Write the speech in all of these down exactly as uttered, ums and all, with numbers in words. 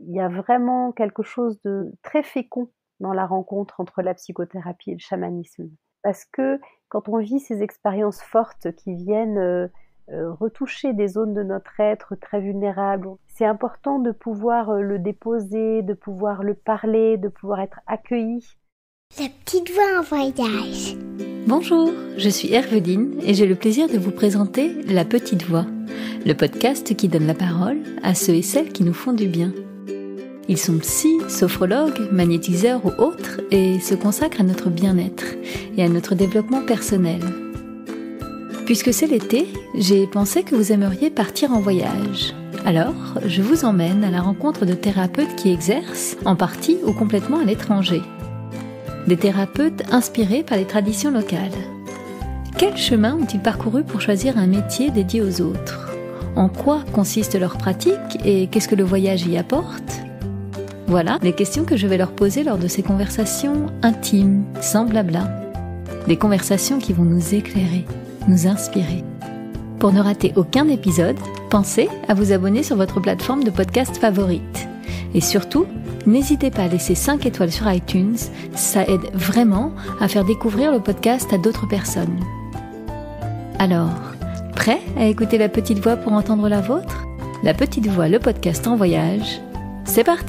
il y a vraiment quelque chose de très fécond dans la rencontre entre la psychothérapie et le chamanisme. Parce que quand on vit ces expériences fortes qui viennent, heu heu, retoucher des zones de notre être très vulnérables, c'est important de pouvoir, heu, le déposer, de pouvoir le parler, de pouvoir être accueilli. La petite voix en voyage. Bonjour, je suis Herveline et j'ai le plaisir de vous présenter La Petite Voix, le podcast qui donne la parole à ceux et celles qui nous font du bien. Ils sont psy, sophrologues, magnétiseurs ou autres et se consacrent à notre bien-être et à notre développement personnel. Puisque c'est l'été, j'ai pensé que vous aimeriez partir en voyage. Alors, je vous emmène à la rencontre de thérapeutes qui exercent, en partie ou complètement à l'étranger. Des thérapeutes inspirés par les traditions locales. Quel chemin ont-ils parcouru pour choisir un métier dédié aux autres ? En quoi consiste leur pratique et qu'est-ce que le voyage y apporte ? Voilà les questions que je vais leur poser lors de ces conversations intimes, sans blabla. Des conversations qui vont nous éclairer, nous inspirer. Pour ne rater aucun épisode, pensez à vous abonner sur votre plateforme de podcast favorite. Et surtout, n'hésitez pas à laisser cinq étoiles sur iTunes, ça aide vraiment à faire découvrir le podcast à d'autres personnes. Alors, prêt à écouter La Petite Voix pour entendre la vôtre ? La Petite Voix, le podcast en voyage, c'est parti !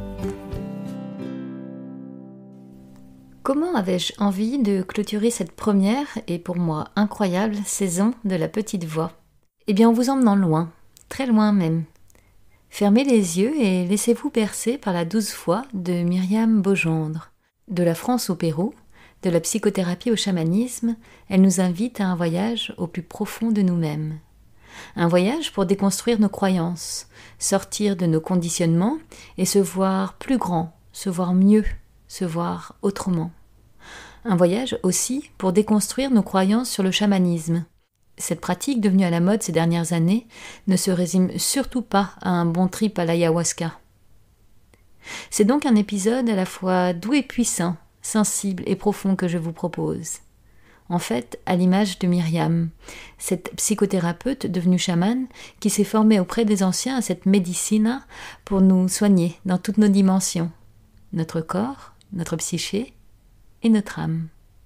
Comment avais-je envie de clôturer cette première et pour moi incroyable saison de La Petite Voix ? Eh bien en vous emmenant loin, très loin même. Fermez les yeux et laissez-vous bercer par la douce voix de Myriam Beaugendre. De la France au Pérou, de la psychothérapie au chamanisme, elle nous invite à un voyage au plus profond de nous-mêmes. Un voyage pour déconstruire nos croyances, sortir de nos conditionnements et se voir plus grand, se voir mieux, se voir autrement. Un voyage aussi pour déconstruire nos croyances sur le chamanisme. Cette pratique, devenue à la mode ces dernières années, ne se résume surtout pas à un bon trip à l'ayahuasca. C'est donc un épisode à la fois doux et puissant, sensible et profond que je vous propose. En fait, à l'image de Myriam, cette psychothérapeute devenue chamane qui s'est formée auprès des anciens à cette médecine pour nous soigner dans toutes nos dimensions, notre corps, notre psyché et notre âme.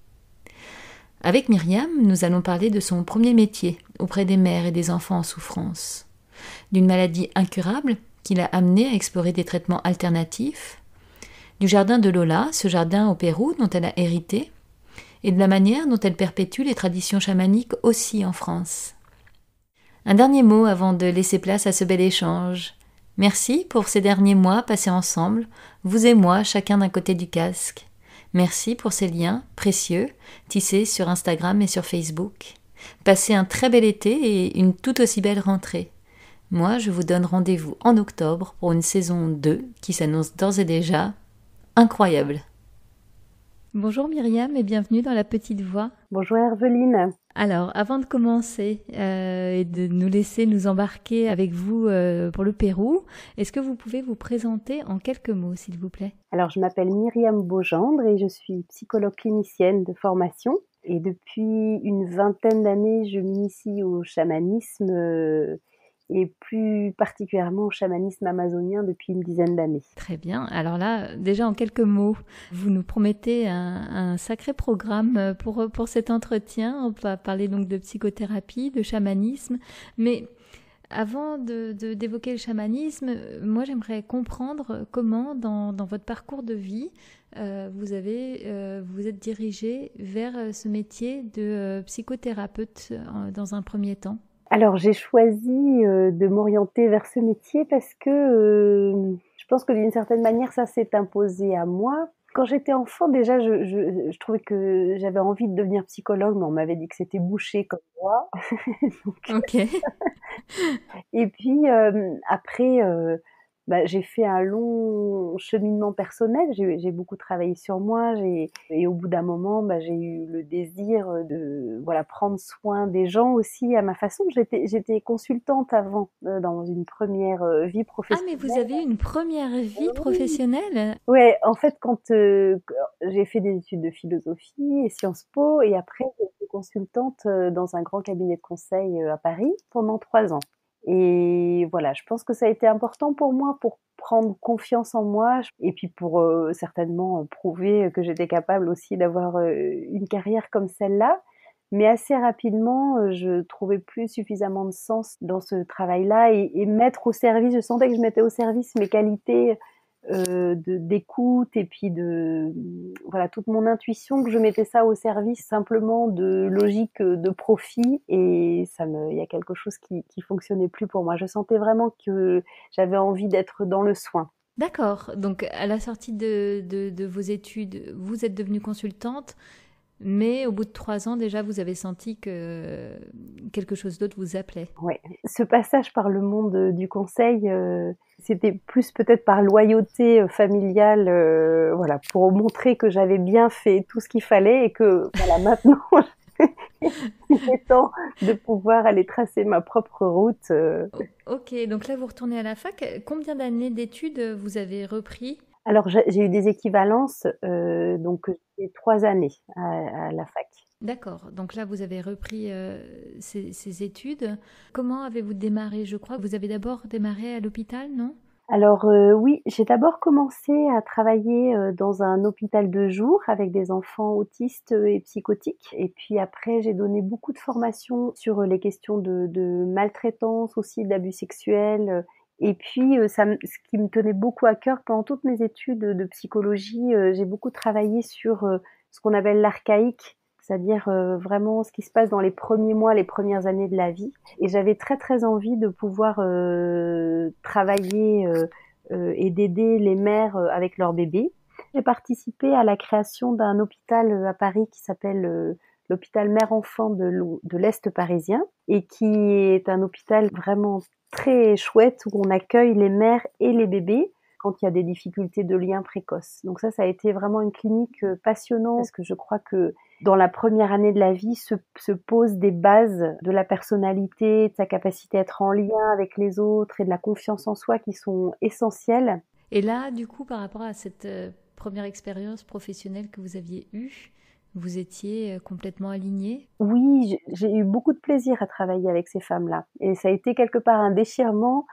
Avec Myriam, nous allons parler de son premier métier auprès des mères et des enfants en souffrance, d'une maladie incurable qui l'a amenée à explorer des traitements alternatifs, du jardin de Lola, ce jardin au Pérou dont elle a hérité, et de la manière dont elle perpétue les traditions chamaniques aussi en France. Un dernier mot avant de laisser place à ce bel échange. Merci pour ces derniers mois passés ensemble, vous et moi, chacun d'un côté du casque. Merci pour ces liens précieux tissés sur Instagram et sur Facebook. Passez un très bel été et une tout aussi belle rentrée. Moi, je vous donne rendez-vous en octobre pour une saison deux qui s'annonce d'ores et déjà incroyable. Bonjour Myriam et bienvenue dans La Petite Voix. Bonjour Herveline. Alors, avant de commencer euh, et de nous laisser nous embarquer avec vous euh, pour le Pérou, est-ce que vous pouvez vous présenter en quelques mots, s'il vous plaît ? Alors, je m'appelle Myriam Beaugendre et je suis psychologue clinicienne de formation. Et depuis une vingtaine d'années, je m'initie au chamanisme euh, et plus particulièrement au chamanisme amazonien depuis une dizaine d'années. Très bien. Alors là, déjà en quelques mots, vous nous promettez un, un sacré programme pour, pour cet entretien. On va parler donc de psychothérapie, de chamanisme, mais avant de, de, d'évoquer le chamanisme, moi j'aimerais comprendre comment dans, dans votre parcours de vie, euh, vous avez, euh, vous êtes dirigé vers ce métier de euh, psychothérapeute euh, dans un premier temps. Alors j'ai choisi euh, de m'orienter vers ce métier parce que euh, je pense que d'une certaine manière ça s'est imposé à moi. Quand j'étais enfant déjà je, je, je trouvais que j'avais envie de devenir psychologue, mais on m'avait dit que c'était bouché comme moi. Donc, ok. et puis euh, après euh, bah, j'ai fait un long cheminement personnel, j'ai, j'ai beaucoup travaillé sur moi, j'ai, et au bout d'un moment, bah, j'ai eu le désir de voilà, prendre soin des gens aussi à ma façon. J'étais, j'étais consultante avant, euh, dans une première euh, vie professionnelle. Ah, mais vous avez une première vie professionnelle ? Ouais, en fait, quand euh, j'ai fait des études de philosophie et Sciences Po, et après, j'ai été consultante dans un grand cabinet de conseil à Paris pendant trois ans. Et voilà, je pense que ça a été important pour moi pour prendre confiance en moi et puis pour euh, certainement prouver que j'étais capable aussi d'avoir euh, une carrière comme celle-là. Mais assez rapidement, euh, je trouvais plus suffisamment de sens dans ce travail-là et, et mettre au service, je sentais que je mettais au service mes qualités euh, de, d'écoute et puis de voilà toute mon intuition, que je mettais ça au service simplement de logique de profit, et ça me il y a quelque chose qui qui fonctionnait plus pour moi. Je sentais vraiment que j'avais envie d'être dans le soin. D'accord. Donc, à la sortie de, de, de vos études, vous êtes devenue consultante, mais au bout de trois ans, déjà, vous avez senti que quelque chose d'autre vous appelait. Ouais. Ce passage par le monde du conseil, euh, c'était plus peut-être par loyauté euh, familiale, euh, voilà, pour montrer que j'avais bien fait tout ce qu'il fallait et que, voilà, maintenant, il est temps de pouvoir aller tracer ma propre route. euh. Ok, donc là, vous retournez à la fac. Combien d'années d'études vous avez repris? Alors, j'ai j'ai eu des équivalences, euh, donc j'ai trois années à, à la fac. D'accord, donc là, vous avez repris euh, ces, ces études. Comment avez-vous démarré? Je crois que vous avez d'abord démarré à l'hôpital, non? Alors euh, oui, j'ai d'abord commencé à travailler euh, dans un hôpital de jour avec des enfants autistes et psychotiques. Et puis après, j'ai donné beaucoup de formations sur les questions de, de maltraitance, aussi d'abus sexuels. Et puis, euh, ça, me- ce qui me tenait beaucoup à cœur pendant toutes mes études de psychologie, euh, j'ai beaucoup travaillé sur euh, ce qu'on appelle l'archaïque, c'est-à-dire euh, vraiment ce qui se passe dans les premiers mois, les premières années de la vie. Et j'avais très très envie de pouvoir euh, travailler euh, euh, et d'aider les mères euh, avec leurs bébés. J'ai participé à la création d'un hôpital euh, à Paris qui s'appelle euh, l'hôpital Mère-Enfant de, l'O- de l'Est parisien, et qui est un hôpital vraiment très chouette où on accueille les mères et les bébés quand il y a des difficultés de lien précoce. Donc ça, ça a été vraiment une clinique euh, passionnante, parce que je crois que dans la première année de la vie se, se posent des bases de la personnalité, de sa capacité à être en lien avec les autres et de la confiance en soi qui sont essentielles. Et là, du coup, par rapport à cette euh, première expérience professionnelle que vous aviez eue, vous étiez euh, complètement aligné? Oui, j'ai j'ai eu beaucoup de plaisir à travailler avec ces femmes-là. Et ça a été quelque part un déchirement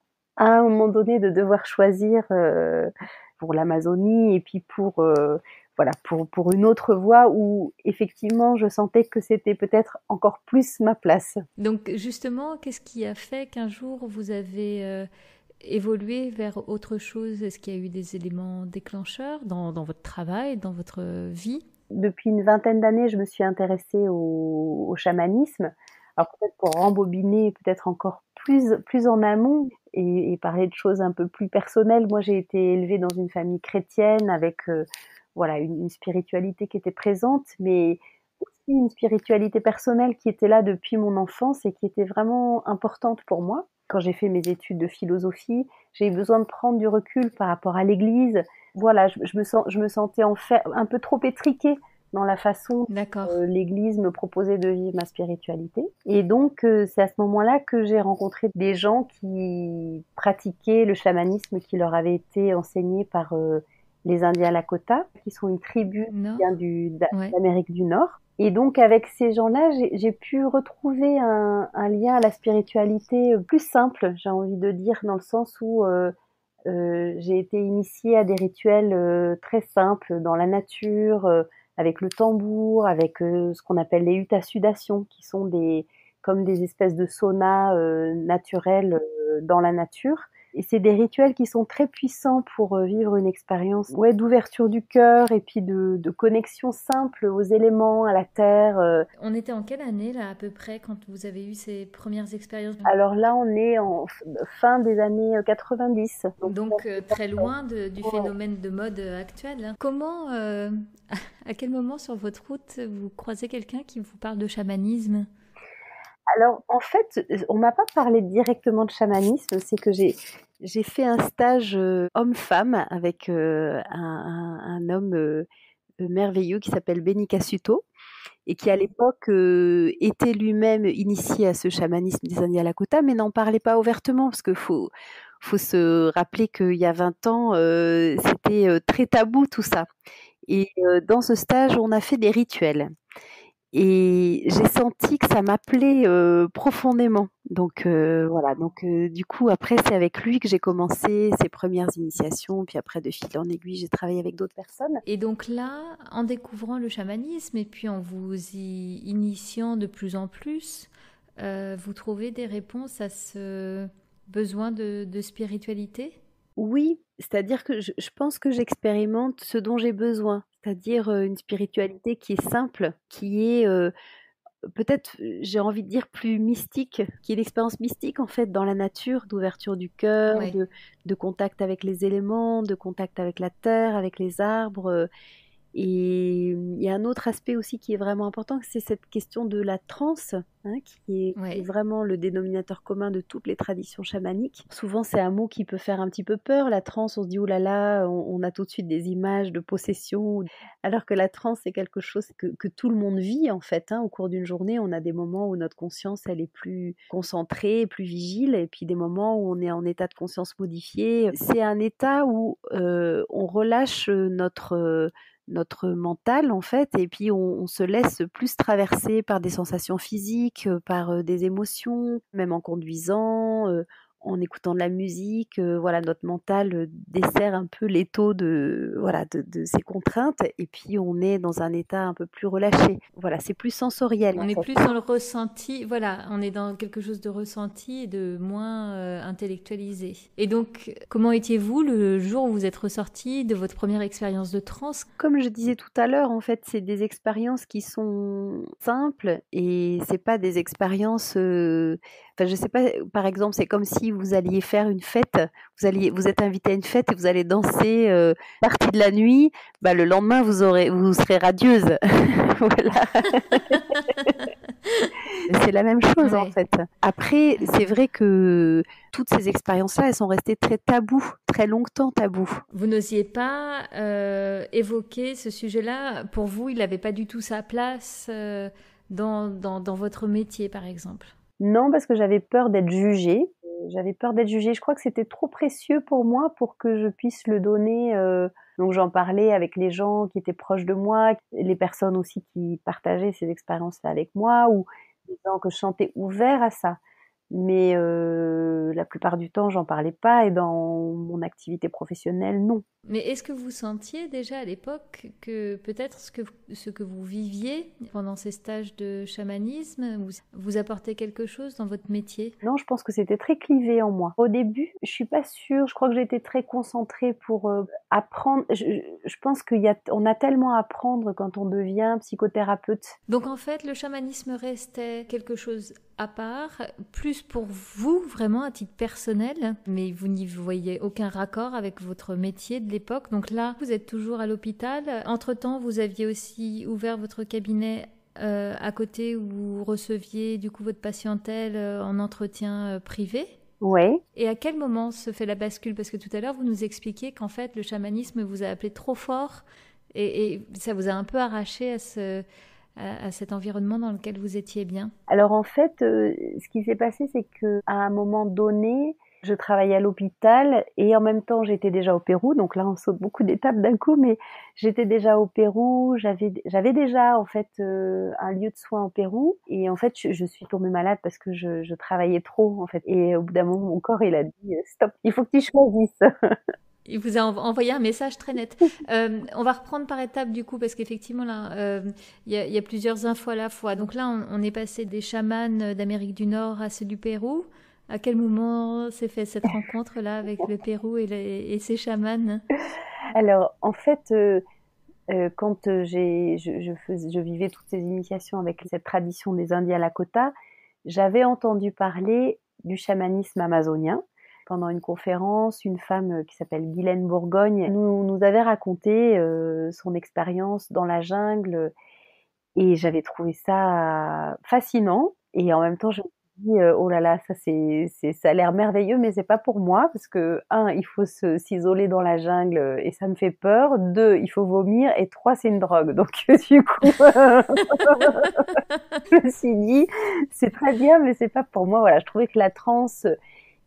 à un moment donné de devoir choisir euh, pour l'Amazonie et puis pour euh, voilà pour pour une autre voie où effectivement je sentais que c'était peut-être encore plus ma place. Donc, justement, qu'est-ce qui a fait qu'un jour vous avez euh, évolué vers autre chose? Est-ce qu'il y a eu des éléments déclencheurs dans, dans votre travail, dans votre vie? Depuis une vingtaine d'années, je me suis intéressée au, au chamanisme. Alors peut-être pour rembobiner, peut-être encore plus plus en amont et, et parler de choses un peu plus personnelles. Moi, j'ai été élevée dans une famille chrétienne avec euh, voilà une, une spiritualité qui était présente, mais aussi une spiritualité personnelle qui était là depuis mon enfance et qui était vraiment importante pour moi. Quand j'ai fait mes études de philosophie, j'ai eu besoin de prendre du recul par rapport à l'Église. Voilà, je, je me sens, je me sentais en fait un peu trop étriquée dans la façon D'accord. dont euh, l'Église me proposait de vivre ma spiritualité. Et donc, euh, c'est à ce moment-là que j'ai rencontré des gens qui pratiquaient le chamanisme qui leur avait été enseigné par euh, les Indiens Lakota, qui sont une tribu qui Non? vient du, d'a- Ouais. d'Amérique du Nord. Et donc, avec ces gens-là, j'ai, j'ai pu retrouver un, un lien à la spiritualité plus simple, j'ai envie de dire, dans le sens où euh, euh, j'ai été initiée à des rituels euh, très simples dans la nature, euh, avec le tambour, avec euh, ce qu'on appelle les huttes à sudation, qui sont des comme des espèces de saunas euh, naturels euh, dans la nature. Et c'est des rituels qui sont très puissants pour euh, vivre une expérience ouais, d'ouverture du cœur et puis de, de connexion simple aux éléments, à la terre. euh. On était en quelle année, là, à peu près, quand vous avez eu ces premières expériences? Alors là, on est en f- fin des années quatre-vingt-dix. Donc, Donc, euh, très loin de- du ouais. phénomène de mode euh, actuel, hein. Comment, euh, à quel moment sur votre route, vous croisez quelqu'un qui vous parle de chamanisme? Alors, en fait, on m'a pas parlé directement de chamanisme, c'est que j'ai j'ai fait un stage euh, homme-femme avec euh, un, un- un homme euh, merveilleux qui s'appelle Benny Cassuto et qui à l'époque euh, était lui-même initié à ce chamanisme des Indiens Lakota, mais n'en parlait pas ouvertement parce que faut faut se rappeler qu'il y a vingt ans, euh, c'était euh, très tabou tout ça. Et euh, dans ce stage, on a fait des rituels. et j'ai senti que ça m'appelait euh, profondément. Donc euh, voilà, donc euh, du coup après c'est avec lui que j'ai commencé ces premières initiations, puis après de fil en aiguille j'ai travaillé avec d'autres personnes. Et donc là, en découvrant le chamanisme et puis en vous y initiant de plus en plus, euh, vous trouvez des réponses à ce besoin de, de spiritualité? Oui, c'est-à-dire que je, je pense que j'expérimente ce dont j'ai besoin, c'est-à-dire euh, une spiritualité qui est simple, qui est euh, peut-être, euh, j'ai envie de dire plus mystique, qui est l'expérience mystique en fait dans la nature, d'ouverture du cœur, Ouais. de, de contact avec les éléments, de contact avec la terre, avec les arbres. euh, Et il y a un autre aspect aussi qui est vraiment important, c'est cette question de la transe, hein, qui est, qui est Ouais. vraiment le dénominateur commun de toutes les traditions chamaniques. Souvent, c'est un mot qui peut faire un petit peu peur. La transe, on se dit, oh là là, on, on a tout de suite des images de possession. Alors que la transe, c'est quelque chose que, que tout le monde vit, en fait. Hein. Au cours d'une journée, on a des moments où notre conscience, elle est plus concentrée, plus vigile, et puis des moments où on est en état de conscience modifié. C'est un état où euh, on relâche notre... Euh, notre mental en fait, et puis on, on se laisse plus traverser par des sensations physiques, euh, par euh, des émotions, même en conduisant, euh, en écoutant de la musique, euh, voilà, notre mental euh, dessert un peu l'étau de, voilà, de, de ces contraintes, et puis on est dans un état un peu plus relâché. Voilà, c'est plus sensoriel On en est fait. plus dans le ressenti, voilà, on est dans quelque chose de ressenti et de moins euh, intellectualisé. Et donc, comment étiez-vous le jour où vous êtes ressorti de votre première expérience de transe? Comme je disais tout à l'heure, en fait, c'est des expériences qui sont simples et c'est pas des expériences. Euh, Enfin, je sais pas. Par exemple, c'est comme si vous alliez faire une fête. Vous alliez, vous êtes invité à une fête et vous allez danser euh, partie de la nuit. Bah, le lendemain, vous aurez, vous serez radieuse. Voilà. C'est la même chose en Ouais. fait. Après, c'est vrai que toutes ces expériences-là, elles sont restées très tabous, très longtemps tabous. Vous n'osiez pas euh, évoquer ce sujet-là. Pour vous, il n'avait pas du tout sa place euh, dans, dans, dans votre métier, par exemple. Non, parce que j'avais peur d'être jugée. Euh, J'avais peur d'être jugée. Je crois que c'était trop précieux pour moi pour que je puisse le donner. euh, Donc j'en parlais avec les gens qui étaient proches de moi, les personnes aussi qui partageaient ces expériences-là avec moi, ou les gens que je sentais ouverts à ça. Mais euh, la plupart du temps, j'en parlais pas, et dans mon activité professionnelle, non. Mais est-ce que vous sentiez déjà à l'époque que peut-être ce que, ce que vous viviez pendant ces stages de chamanisme vous, vous apportait quelque chose dans votre métier? Non, je pense que c'était très clivé en moi. Au début, je suis pas sûre. Je crois que j'étais très concentrée pour euh, apprendre. Je, je, je pense qu'il y a, on a tellement à apprendre quand on devient psychothérapeute. Donc en fait, le chamanisme restait quelque chose à part, plus pour vous, vraiment à titre personnel, mais vous n'y voyez aucun raccord avec votre métier de l'époque. Donc là, vous êtes toujours à l'hôpital. Entre-temps, vous aviez aussi ouvert votre cabinet euh, à côté où vous receviez du coup votre patientèle euh, en entretien euh, privé. Ouais. Et à quel moment se fait la bascule? Parce que tout à l'heure, vous nous expliquiez qu'en fait, le chamanisme vous a appelé trop fort et, et ça vous a un peu arraché à ce... à cet environnement dans lequel vous étiez bien? Alors en fait, euh, ce qui s'est passé, c'est que à un moment donné, je travaillais à l'hôpital et en même temps, j'étais déjà au Pérou. Donc là, on saute beaucoup d'étapes d'un coup, mais j'étais déjà au Pérou. J'avais, j'avais déjà en fait euh, un lieu de soins au Pérou et en fait, je, je suis tombée malade parce que je, je travaillais trop en fait. Et au bout d'un moment, mon corps, il a dit stop, il faut que tu choisisses. Il vous a envoyé un message très net. Euh, on va reprendre par étapes du coup, parce qu'effectivement, là, euh, il y, a, y a plusieurs infos à la fois. Donc là, on, on est passé des chamans d'Amérique du Nord à ceux du Pérou. À quel moment s'est fait cette rencontre-là avec le Pérou et, les, et ses chamans? Alors, en fait, euh, euh, quand j'ai, je, je, fais, je vivais toutes ces initiations avec cette tradition des Indiens Lakota, j'avais entendu parler du chamanisme amazonien. Pendant une conférence, une femme qui s'appelle Guylaine Bourgogne nous, nous avait raconté euh, son expérience dans la jungle et j'avais trouvé ça fascinant et en même temps je me suis dit euh, oh là là, ça c'est, c'est ça a l'air merveilleux mais c'est pas pour moi parce que un, il faut se, s'isoler dans la jungle et ça me fait peur, deux, il faut vomir et trois, c'est une drogue. Donc du coup je me suis dit c'est très bien mais c'est pas pour moi. Voilà, je trouvais que la transe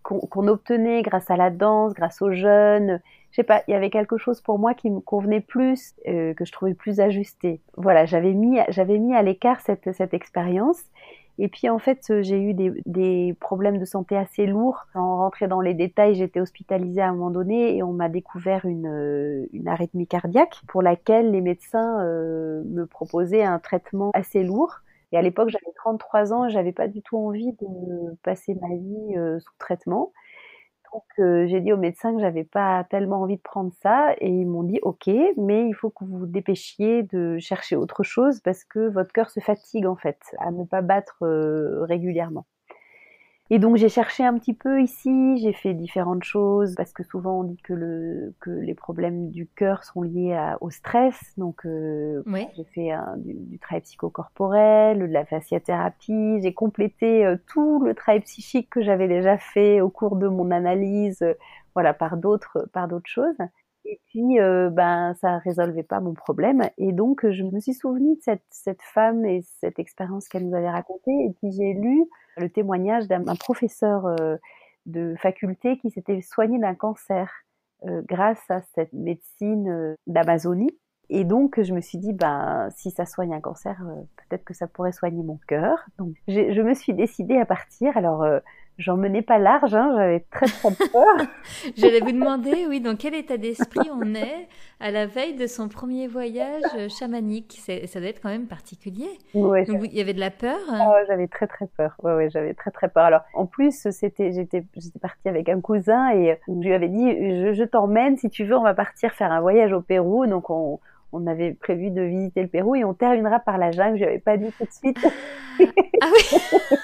qu'on, qu'on obtenait grâce à la danse, grâce au jeûne. Je sais pas, il y avait quelque chose pour moi qui me convenait plus, euh, que je trouvais plus ajusté. Voilà, j'avais mis, j'avais mis à l'écart cette, cette expérience. Et puis en fait, euh, j'ai eu des, des problèmes de santé assez lourds. Sans rentrer dans les détails, j'étais hospitalisée à un moment donné et on m'a découvert une, euh, une arythmie cardiaque pour laquelle les médecins euh, me proposaient un traitement assez lourd. Et à l'époque, j'avais trente-trois ans et j'avais pas du tout envie de passer ma vie euh, sous traitement. Donc euh, j'ai dit au médecin que j'avais pas tellement envie de prendre ça et ils m'ont dit ok, mais il faut que vous vous dépêchiez de chercher autre chose parce que votre cœur se fatigue en fait à ne pas battre euh, régulièrement. Et donc j'ai cherché un petit peu ici, j'ai fait différentes choses parce que souvent on dit que le que les problèmes du cœur sont liés à, au stress. Donc euh, Oui. j'ai fait un, du, du travail psychocorporel, de la fasciathérapie, j'ai complété euh, tout le travail psychique que j'avais déjà fait au cours de mon analyse, euh, voilà par d'autres par d'autres choses. Et puis, euh, ben, ça résolvait pas mon problème. Et donc, je me suis souvenue de cette, cette femme et cette expérience qu'elle nous avait racontée. Et puis, j'ai lu le témoignage d'un, d'un professeur euh, de faculté qui s'était soigné d'un cancer euh, grâce à cette médecine euh, d'Amazonie. Et donc, je me suis dit, ben, si ça soigne un cancer, euh, peut-être que ça pourrait soigner mon cœur. Donc, j'ai, je me suis décidée à partir. Alors, euh, j'en menais pas large, hein, j'avais très très peur. J'allais vous demander, oui, dans quel état d'esprit on est à la veille de son premier voyage euh, chamanique. C'est, ça doit être quand même particulier. Ouais, Donc, vous- il y avait de la peur? oh, j'avais très très peur. Ouais, ouais, j'avais très très peur. Alors, en plus, c'était, j'étais, j'étais partie avec un cousin et je lui avais dit, je, je t'emmène si tu veux, on va partir faire un voyage au Pérou. Donc, on, on avait prévu de visiter le Pérou et on terminera par la jungle. Je lui avais pas dit tout de suite. Ah oui.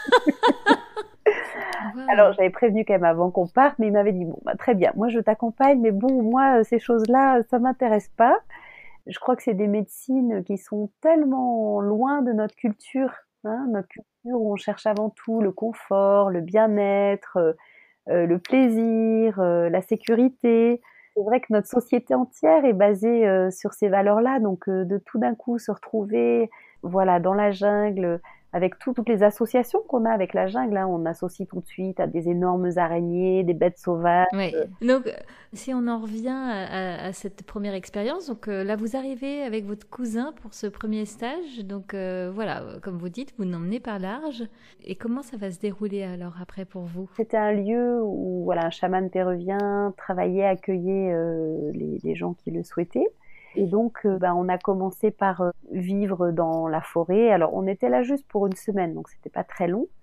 Wow. Alors, j'avais prévenu quand même avant qu'on parte, mais il m'avait dit, bon, bah, très bien, moi je t'accompagne, mais bon, moi, ces choses-là, ça m'intéresse pas. Je crois que c'est des médecines qui sont tellement loin de notre culture, hein, notre culture où on cherche avant tout le confort, le bien-être, euh, euh, le plaisir, euh, la sécurité. C'est vrai que notre société entière est basée euh, sur ces valeurs-là, donc euh, de tout d'un coup se retrouver, voilà, dans la jungle, avec tout- toutes les associations qu'on a avec la jungle, hein, on associe tout de suite à des énormes araignées, des bêtes sauvages. Oui. Donc, euh, si on en revient à, à- à cette première expérience, donc euh, là, vous arrivez avec votre cousin pour ce premier stage. Donc, euh, voilà, euh, comme vous dites, vous n'emmenez pas large. Et comment ça va se dérouler alors après pour vous? C'était un lieu où voilà, un chaman péruvien travaillait, accueillait euh, les, les gens qui le souhaitaient. Et donc, euh, ben, on a commencé par euh, vivre dans la forêt. Alors, on était là juste pour une semaine, donc c'était pas très long.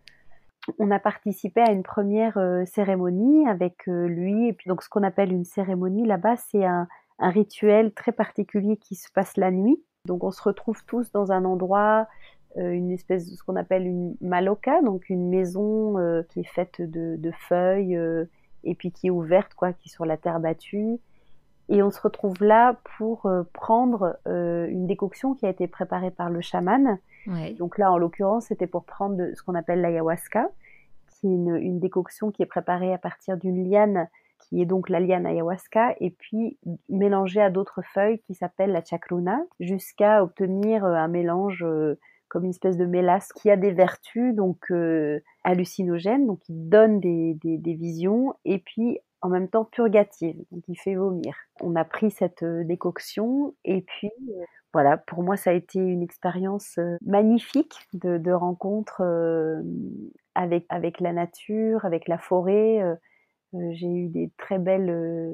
On a participé à une première euh, cérémonie avec euh, lui. Et puis, donc, ce qu'on appelle une cérémonie là-bas, c'est un, un rituel très particulier qui se passe la nuit. Donc, on se retrouve tous dans un endroit, euh, une espèce de ce qu'on appelle une maloca, donc une maison euh, qui est faite de, de feuilles euh, et puis qui est ouverte, quoi, qui est sur la terre battue. Et on se retrouve là pour euh, prendre euh, une décoction qui a été préparée par le chaman. Ouais. Donc là, en l'occurrence, c'était pour prendre de, ce qu'on appelle l'ayahuasca, qui est une, une décoction qui est préparée à partir d'une liane, qui est donc la liane ayahuasca, et puis mélangée à d'autres feuilles qui s'appellent la chacruna, jusqu'à obtenir euh, un mélange euh, comme une espèce de mélasse qui a des vertus donc euh, hallucinogènes, donc qui donne des, des, des visions, et puis en même temps purgative, donc il fait vomir. On a pris cette euh, décoction et puis euh, voilà, pour moi ça a été une expérience euh, magnifique de, de rencontre euh, avec, avec la nature, avec la forêt. Euh, euh, j'ai eu des très belles euh,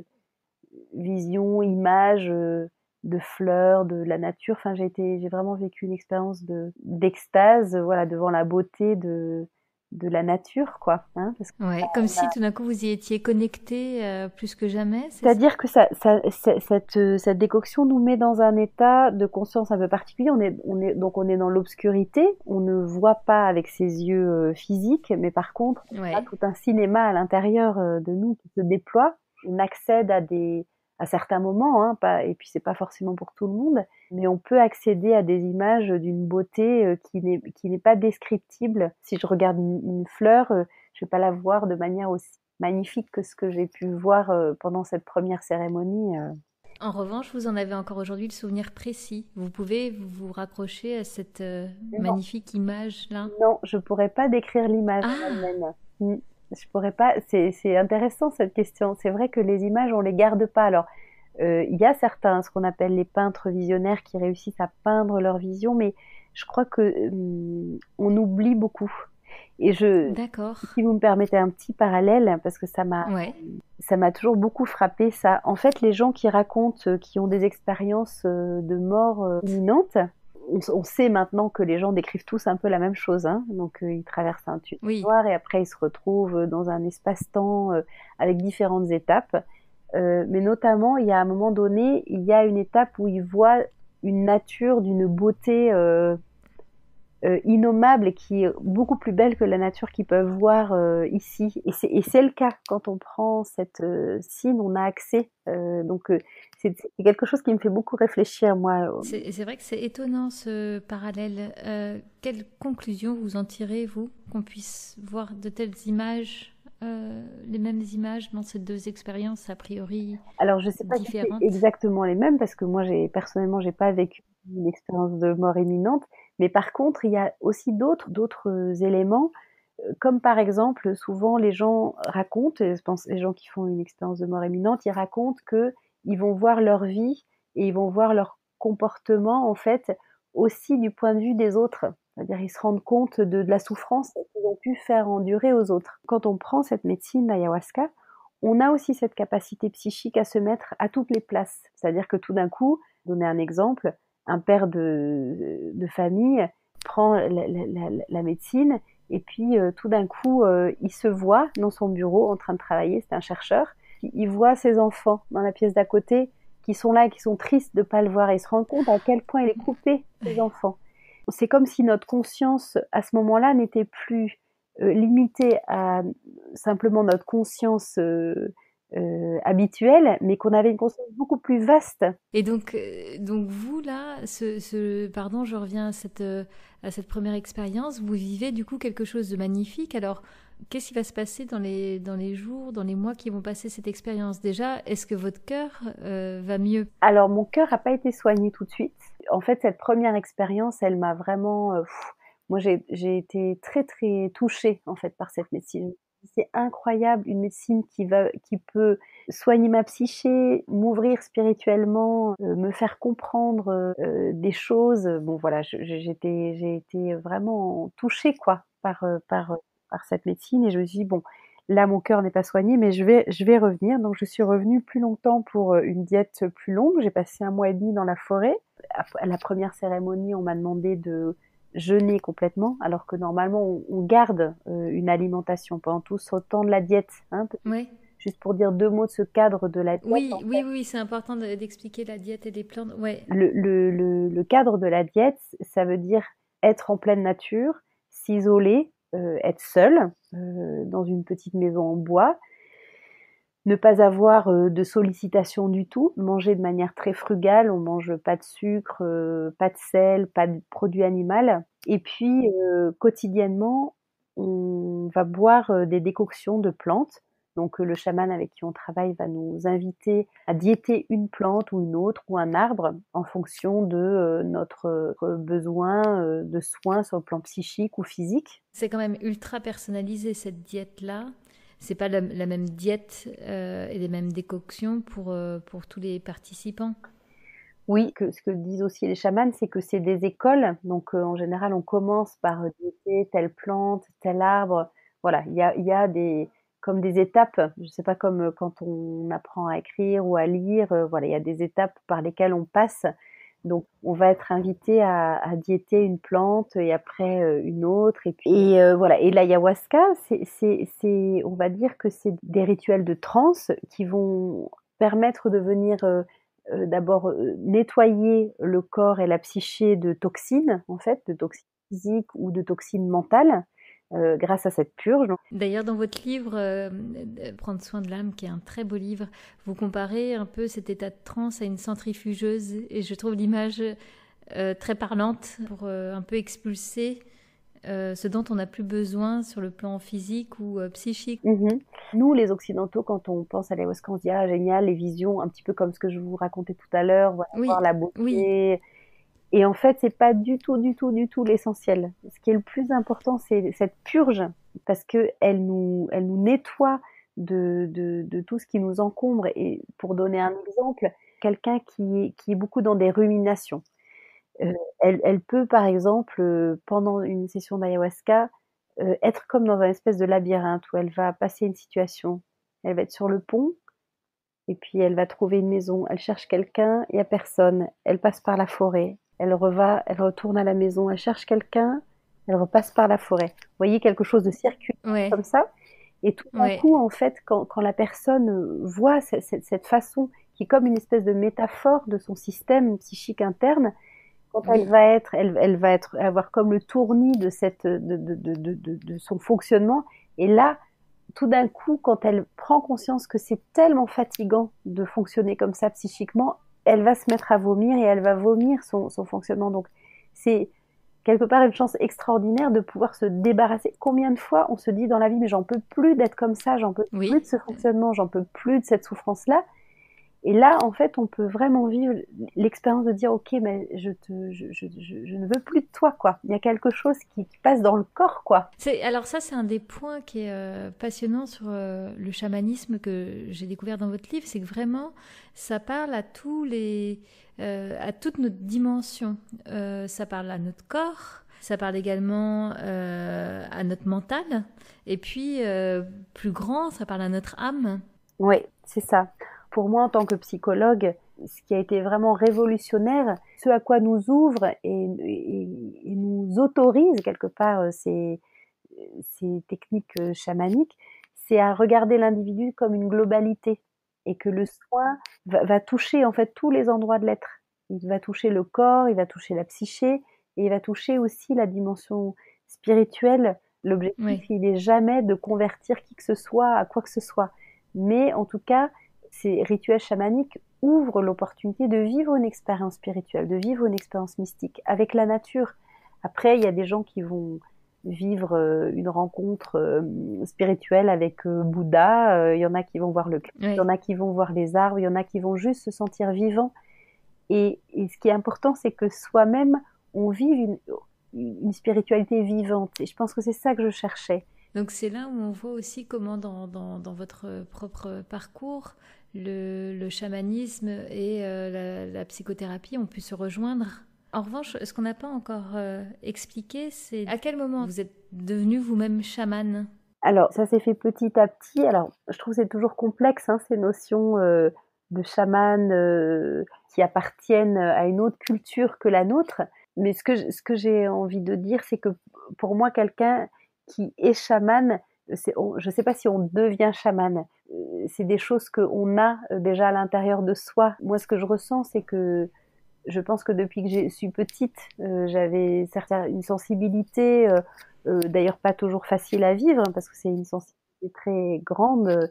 visions, images euh, de fleurs, de la nature. Enfin, j'ai été, j'ai vraiment vécu une expérience de, d'extase, voilà, devant la beauté de, de la nature, quoi. Hein, parce que Ouais. Comme si tout d'un coup vous y étiez connecté euh, plus que jamais, c'est ça? c'est-à-dire que ça, ça, ça- cette, euh, cette décoction nous met dans un état de conscience un peu particulier. On est, on est, donc on est dans l'obscurité, on ne voit pas avec ses yeux euh, physiques, mais par contre, on a Ouais. tout un cinéma à l'intérieur euh, de nous qui se déploie. On accède à des, à certains moments, hein, pas, et puis c'est pas forcément pour tout le monde, mais on peut accéder à des images d'une beauté euh, qui n'est, qui n'est pas descriptible. Si je regarde une, une fleur, euh, je vais pas la voir de manière aussi magnifique que ce que j'ai pu voir euh, pendant cette première cérémonie. euh. En revanche, vous en avez encore aujourd'hui le souvenir précis. Vous pouvez vous vous raccrocher à cette euh, Non, magnifique image-là. non, je pourrais pas décrire l'image en Ah, elle-même. Mm. Je pourrais pas. C'est, c'est intéressant cette question. C'est vrai que les images, on les garde pas. Alors, euh, il y a certains, ce qu'on appelle les peintres visionnaires, qui réussissent à peindre leur vision, mais je crois que hum, on oublie beaucoup. Et je, D'accord. si vous me permettez un petit parallèle, parce que ça m'a, Ouais. ça m'a toujours beaucoup frappé, ça. En fait, les gens qui racontent, euh, qui ont des expériences euh, de mort euh, imminente, on, on sait maintenant que les gens décrivent tous un peu la même chose, hein. Donc, euh, ils traversent un tunnel Oui. noir et après ils se retrouvent dans un espace-temps euh, avec différentes étapes. Euh, mais notamment, il y a un moment donné, il y a une étape où ils voient une nature d'une beauté euh, euh, innommable et qui est beaucoup plus belle que la nature qu'ils peuvent voir euh, ici. Et c'est, et c'est le cas. Quand on prend cette euh, cime, on a accès. Euh, donc, euh, c'est, c'est quelque chose qui me fait beaucoup réfléchir, moi. C'est c'est vrai que c'est étonnant ce parallèle. Euh, quelle conclusion vous en tirez, vous, qu'on puisse voir de telles images, euh, les mêmes images dans ces deux expériences a priori Alors, je sais pas si c'est différentes? exactement les mêmes, parce que moi, j'ai, personnellement, j'ai pas vécu une expérience de mort imminente. Mais par contre, il y a aussi d'autres, d'autres euh, éléments, euh, comme par exemple, souvent les gens racontent, et je pense les gens qui font une expérience de mort imminente, ils racontent que ils vont voir leur vie et ils vont voir leur comportement en fait aussi du point de vue des autres. C'est-à-dire ils se rendent compte de, de la souffrance qu'ils ont pu faire endurer aux autres. Quand on prend cette médecine, l'ayahuasca, on a aussi cette capacité psychique à se mettre à toutes les places. C'est-à-dire que tout d'un coup, donner un exemple, un père de, de famille prend la, la, la, la médecine et puis euh, tout d'un coup, euh, il se voit dans son bureau en train de travailler, c'est un chercheur, il voit ses enfants dans la pièce d'à côté qui sont là et qui sont tristes de ne pas le voir et il se rend compte à quel point il est coupé des enfants. C'est comme si notre conscience à ce moment-là n'était plus euh, limitée à simplement notre conscience euh, euh, habituelle, mais qu'on avait une conscience beaucoup plus vaste. Et donc, euh, donc vous, là, ce, ce- pardon, je reviens à cette, euh, à cette première expérience, vous vivez du coup quelque chose de magnifique. Alors, qu'est-ce qui va se passer dans les, dans les jours, dans les mois qui vont passer cette expérience? Déjà, est-ce que votre cœur euh, va mieux? Alors, mon cœur n'a pas été soigné tout de suite. En fait, cette première expérience, elle m'a vraiment... euh, pff, moi, j'ai, j'ai été très, très touchée, en fait, par cette médecine. C'est incroyable, une médecine qui va, qui peut soigner ma psyché, m'ouvrir spirituellement, euh, me faire comprendre euh, des choses. Bon, voilà, je- je- j'étais, j'ai été vraiment touchée, quoi, par, euh, par, euh, par cette médecine. Et je me suis dit, bon, là, mon cœur n'est pas soigné, mais je vais, je vais revenir. Donc, je suis revenue plus longtemps pour euh, une diète plus longue. J'ai passé un mois et demi dans la forêt. À la première cérémonie, on m'a demandé de jeûner complètement, alors que normalement, on, on garde euh, une alimentation pendant tout ce temps de la diète. Hein. Oui, Juste pour dire deux mots de ce cadre de la diète. oui, En oui, fait. oui, c'est important de- d'expliquer la diète et les plantes. Ouais, Le, le, le, le cadre de la diète, ça veut dire être en pleine nature, s'isoler, euh, être seul euh, dans une petite maison en bois, ne pas avoir euh, de sollicitation du tout, manger de manière très frugale, on mange pas de sucre, euh, pas de sel, pas de produits animaux. Et puis euh, quotidiennement, on va boire euh, des décoctions de plantes. Donc euh, le chaman avec qui on travaille va nous inviter à diéter une plante ou une autre ou un arbre en fonction de euh, notre euh, besoin euh, de soins sur le plan psychique ou physique. c'est quand même ultra personnalisé cette diète-là. C'est pas la, la même diète euh, et les mêmes décoctions pour, euh, pour tous les participants. Oui, que, ce que disent aussi les chamans, c'est que c'est des écoles. Donc, euh, en général, on commence par euh, diéter telle plante, tel arbre. Voilà, il y a, il y a des, comme des étapes. Je sais pas, comme euh, quand on apprend à écrire ou à lire. euh, voilà, il y a des étapes par lesquelles on passe. Donc, on va être invité à, à diéter une plante et après euh, une autre. Et puis, et euh, voilà. Et l'ayahuasca, c'est, c'est, c'est, on va dire que c'est des rituels de transe qui vont permettre de venir euh, euh, d'abord euh, nettoyer le corps et la psyché de toxines, en fait, de toxines physiques ou de toxines mentales, euh, grâce à cette purge. D'ailleurs, dans votre livre euh, Prendre soin de l'âme, qui est un très beau livre, vous comparez un peu cet état de transe à une centrifugeuse, et je trouve l'image euh, très parlante pour euh, un peu expulser euh, ce dont on n'a plus besoin sur le plan physique ou euh, psychique. Mm-hmm. Nous, les Occidentaux, quand on pense à l'ayahuasca, on se dit ah génial, les visions, un petit peu comme ce que je vous racontais tout à l'heure, voilà, Oui, voir la oui. beauté. Et en fait, c'est pas du tout, du tout, du tout l'essentiel. Ce qui est le plus important, c'est cette purge, parce que elle nous, elle nous nettoie de, de, de tout ce qui nous encombre. Et pour donner un exemple, quelqu'un qui est, qui est beaucoup dans des ruminations, euh, elle, elle peut, par exemple, euh, pendant une session d'ayahuasca, euh, être comme dans un espèce de labyrinthe où elle va passer une situation. Elle va être sur le pont, et puis elle va trouver une maison. Elle cherche quelqu'un, il n'y a personne. Elle passe par la forêt. Elle reva, elle retourne à la maison. Elle cherche quelqu'un, elle repasse par la forêt. Vous voyez, quelque chose de circulaire Ouais, comme ça. Et tout d'un ouais. coup, en fait, quand, quand la personne voit cette, cette, cette façon qui est comme une espèce de métaphore de son système psychique interne, quand elle Oui, va être, elle, elle va être, avoir comme le tournis de cette, de, de, de, de, de, de son fonctionnement. Et là, tout d'un coup, quand elle prend conscience que c'est tellement fatigant de fonctionner comme ça psychiquement, elle va se mettre à vomir et elle va vomir son, son fonctionnement. Donc, c'est quelque part une chance extraordinaire de pouvoir se débarrasser. Combien de fois on se dit dans la vie, mais j'en peux plus d'être comme ça, j'en peux plus oui. de ce fonctionnement, j'en peux plus de cette souffrance-là. Et là, en fait, on peut vraiment vivre l'expérience de dire, ok, mais je, te, je, je, je, je ne veux plus de toi, quoi. Il y a quelque chose qui, qui passe dans le corps, quoi. C'est, alors ça, c'est un des points qui est euh, passionnant sur euh, le chamanisme que j'ai découvert dans votre livre, c'est que vraiment, ça parle à tous les, euh, à toutes nos dimensions. Euh, ça parle à notre corps, ça parle également euh, à notre mental, et puis euh, plus grand, ça parle à notre âme. Oui, c'est ça. Pour moi, en tant que psychologue, ce qui a été vraiment révolutionnaire, ce à quoi nous ouvre et, et, et nous autorise quelque part euh, ces, ces techniques euh, chamaniques, c'est à regarder l'individu comme une globalité et que le soin va, va toucher en fait tous les endroits de l'être. Il va toucher le corps, il va toucher la psyché et il va toucher aussi la dimension spirituelle. L'objectif, Oui, il n'est jamais de convertir qui que ce soit à quoi que ce soit. Mais en tout cas, ces rituels chamaniques ouvrent l'opportunité de vivre une expérience spirituelle, de vivre une expérience mystique avec la nature. Après, il y a des gens qui vont vivre euh, une rencontre euh, spirituelle avec euh, Bouddha, euh, il y en a qui vont voir le Christ, il y en oui. a qui vont voir les arbres, il y en a qui vont juste se sentir vivants. Et, et ce qui est important, c'est que soi-même, on vive une, une spiritualité vivante. Et je pense que c'est ça que je cherchais. Donc c'est là où on voit aussi comment dans, dans, dans votre propre parcours, le, le chamanisme et euh, la, la psychothérapie ont pu se rejoindre. En revanche, ce qu'on n'a pas encore euh, expliqué, c'est à quel moment vous êtes devenu vous-même chamane. Alors, ça s'est fait petit à petit. Alors, je trouve que c'est toujours complexe, hein, ces notions euh, de chaman euh, qui appartiennent à une autre culture que la nôtre. Mais ce que, ce que j'ai envie de dire, c'est que pour moi, quelqu'un qui est chaman, c'est, on, je ne sais pas si on devient chaman. Euh, C'est des choses qu'on a euh, déjà à l'intérieur de soi. Moi, ce que je ressens, c'est que je pense que depuis que je suis petite, euh, j'avais certes une sensibilité, euh, euh, d'ailleurs pas toujours facile à vivre, hein, parce que c'est une sensibilité très grande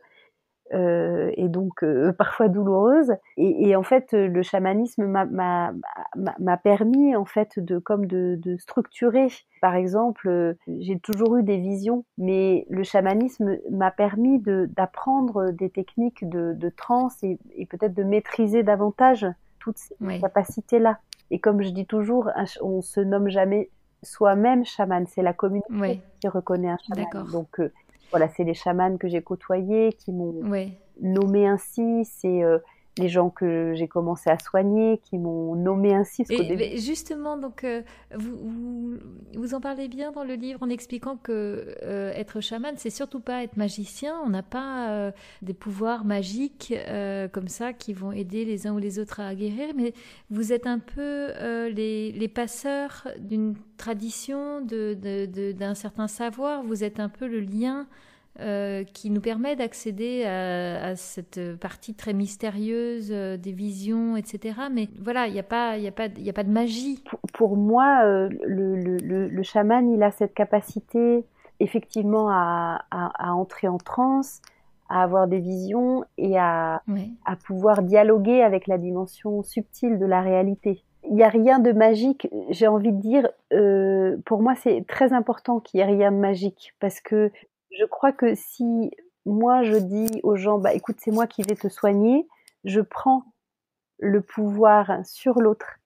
euh, et donc euh, parfois douloureuse. Et, et en fait, le chamanisme m'a, m'a, m'a, m'a permis en fait de comme de, de structurer. Par exemple, euh, j'ai toujours eu des visions, mais le chamanisme m'a permis de, d'apprendre des techniques de, de transe et, et peut-être de maîtriser davantage toutes ces Oui, capacités-là. Et comme je dis toujours, on se nomme jamais soi-même chaman, c'est la communauté oui, qui reconnaît un chaman. d'accord. Donc euh, voilà, c'est les chamans que j'ai côtoyés qui m'ont Oui. nommé ainsi, c'est euh, les gens que j'ai commencé à soigner qui m'ont nommé ainsi, parce qu'au Et, début, mais justement, donc, euh, vous, vous, vous en parlez bien dans le livre en expliquant que euh, être chaman, c'est surtout pas être magicien. On n'a pas euh, des pouvoirs magiques euh, comme ça qui vont aider les uns ou les autres à guérir, mais vous êtes un peu euh, les, les passeurs d'une tradition, de, de, de- d'un certain savoir. Vous êtes un peu le lien euh, qui nous permet d'accéder à, à cette partie très mystérieuse euh, des visions, et cetera. Mais voilà, il n'y a pas, il y a pas, il y a pas de magie. pour, pour moi, euh, le, le, le, le chaman, il a cette capacité effectivement à, à, à entrer en transe, à avoir des visions et à, Ouais. à pouvoir dialoguer avec la dimension subtile de la réalité. Il n'y a rien de magique, j'ai envie de dire, euh, pour moi c'est très important qu'il n'y ait rien de magique, parce que je crois que si moi je dis aux gens, bah écoute, c'est moi qui vais te soigner, je prends le pouvoir sur l'autre.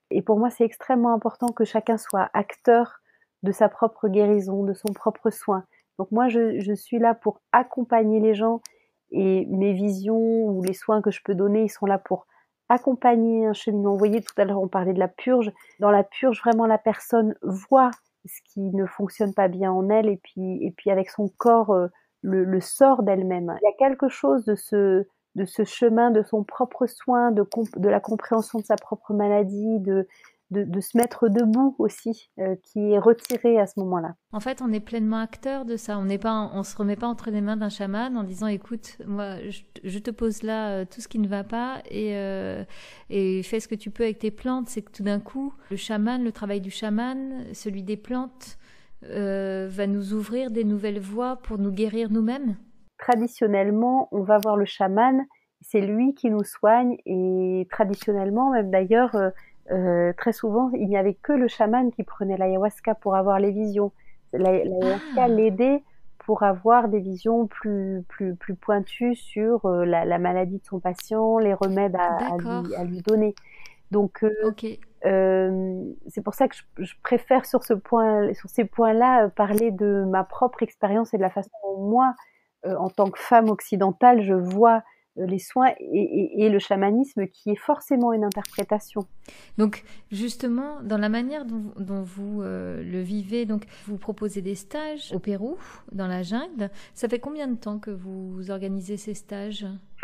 Et pour moi, c'est extrêmement important que chacun soit acteur de sa propre guérison, de son propre soin. Donc moi, je, je suis là pour accompagner les gens et mes visions ou les soins que je peux donner, ils sont là pour accompagner un cheminement. Vous voyez, tout à l'heure, on parlait de la purge. Dans la purge, vraiment, la personne voit ce qui ne fonctionne pas bien en elle et puis, et puis avec son corps, euh, le, le sort d'elle-même. Il y a quelque chose de ce, de ce chemin, de son propre soin, de, comp- de la compréhension de sa propre maladie, de, de, de se mettre debout aussi, euh, qui est retiré à ce moment-là. En fait, on est pleinement acteur de ça. On n'est pas, on se remet pas entre les mains d'un chaman en disant, écoute, moi, je, je te pose là euh, tout ce qui ne va pas et euh, et fais ce que tu peux avec tes plantes. C'est que tout d'un coup, le chaman, le travail du chaman, celui des plantes, euh, va nous ouvrir des nouvelles voies pour nous guérir nous-mêmes. Traditionnellement, on va voir le chaman, c'est lui qui nous soigne et traditionnellement, même d'ailleurs, euh, euh, très souvent, il n'y avait que le chaman qui prenait l'ayahuasca pour avoir les visions. La- L'ayahuasca Ah, l'aidait pour avoir des visions plus, plus, plus pointues sur euh, la, la maladie de son patient, les remèdes à, à d'accord. lui, à lui donner. Donc, euh, Ok. euh, c'est pour ça que je, je préfère sur ce point, sur ces points-là, euh, parler de ma propre expérience et de la façon dont moi, euh, en tant que femme occidentale, je vois euh, les soins et, et, et le chamanisme qui est forcément une interprétation. Donc, justement, dans la manière dont, dont vous euh, le vivez, donc vous proposez des stages au Pérou, dans la jungle. Ça fait combien de temps que vous organisez ces stages?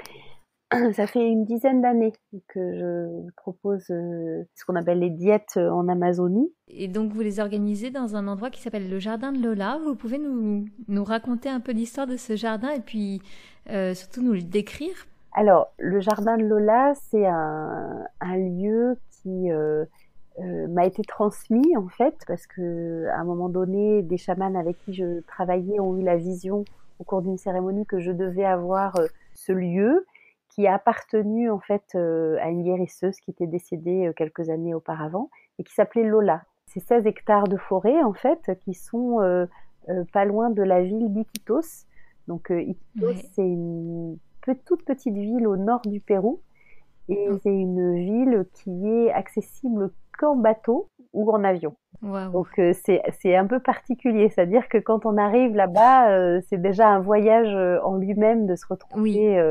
Ça fait une dizaine d'années que je propose euh, ce qu'on appelle les diètes en Amazonie. Et donc, vous les organisez dans un endroit qui s'appelle le Jardin de Lola. Vous pouvez nous, nous raconter un peu l'histoire de ce jardin et puis euh, surtout nous le décrire? Alors, le Jardin de Lola, c'est un, un lieu qui euh, euh, m'a été transmis en fait, parce que à un moment donné, des chamans avec qui je travaillais ont eu la vision au cours d'une cérémonie que je devais avoir euh, ce lieu qui a appartenu en fait euh, à une guérisseuse qui était décédée euh, quelques années auparavant et qui s'appelait Lola. C'est seize hectares de forêt en fait qui sont euh, euh, pas loin de la ville d'Iquitos. Donc euh, Iquitos, Ouais. c'est une pe- toute petite ville au nord du Pérou et Oh, c'est une ville qui est accessible qu'en bateau ou en avion. waouh. Donc euh, c'est c'est un peu particulier, c'est-à-dire que quand on arrive là-bas, euh, c'est déjà un voyage euh, en lui-même de se Oui, retrouver euh,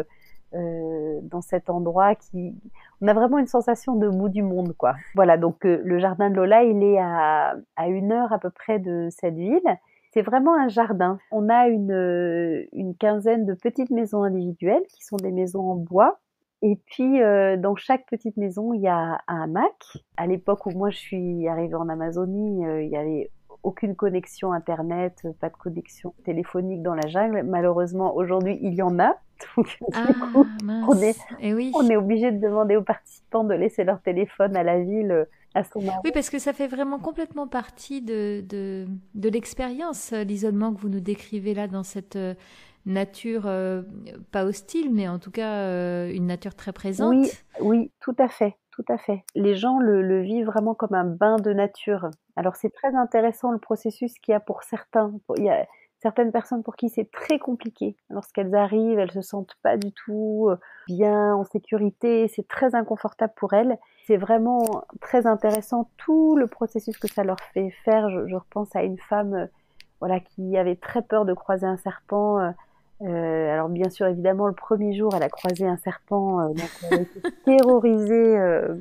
euh, dans cet endroit qui, on a vraiment une sensation de bout du monde, quoi. Voilà, donc euh, le jardin de Lola, il est à à une heure à peu près de cette ville. C'est vraiment un jardin. On a une euh, une quinzaine de petites maisons individuelles qui sont des maisons en bois. Et puis, euh, dans chaque petite maison, il y a un hamac. À l'époque où moi je suis arrivée en Amazonie, euh, il y avait aucune connexion Internet, pas de connexion téléphonique dans la jungle. Malheureusement, aujourd'hui, il y en a. Donc, du coup, ah on est, mince. Eh oui. on est obligé de demander aux participants de laisser leur téléphone à la ville, euh, à son Oui, mari. parce que ça fait vraiment complètement partie de, de, de l'expérience, euh, l'isolement que vous nous décrivez là dans cette euh, nature, euh, pas hostile, mais en tout cas euh, une nature très Oui, présente. oui, tout à fait, tout à fait. Les gens le, le vivent vraiment comme un bain de nature. Alors c'est très intéressant le processus qu'il y a pour certains. Pour- Il y a certaines personnes pour qui c'est très compliqué. Lorsqu'elles arrivent, elles se sentent pas du tout euh, bien, en sécurité. C'est très inconfortable pour elles. C'est vraiment très intéressant tout le processus que ça leur fait faire. Je, je repense à une femme, euh, voilà, qui avait très peur de croiser un serpent. euh, euh, alors bien sûr, évidemment, le premier jour, elle a croisé un serpent, euh, donc elle a été terrorisée. euh,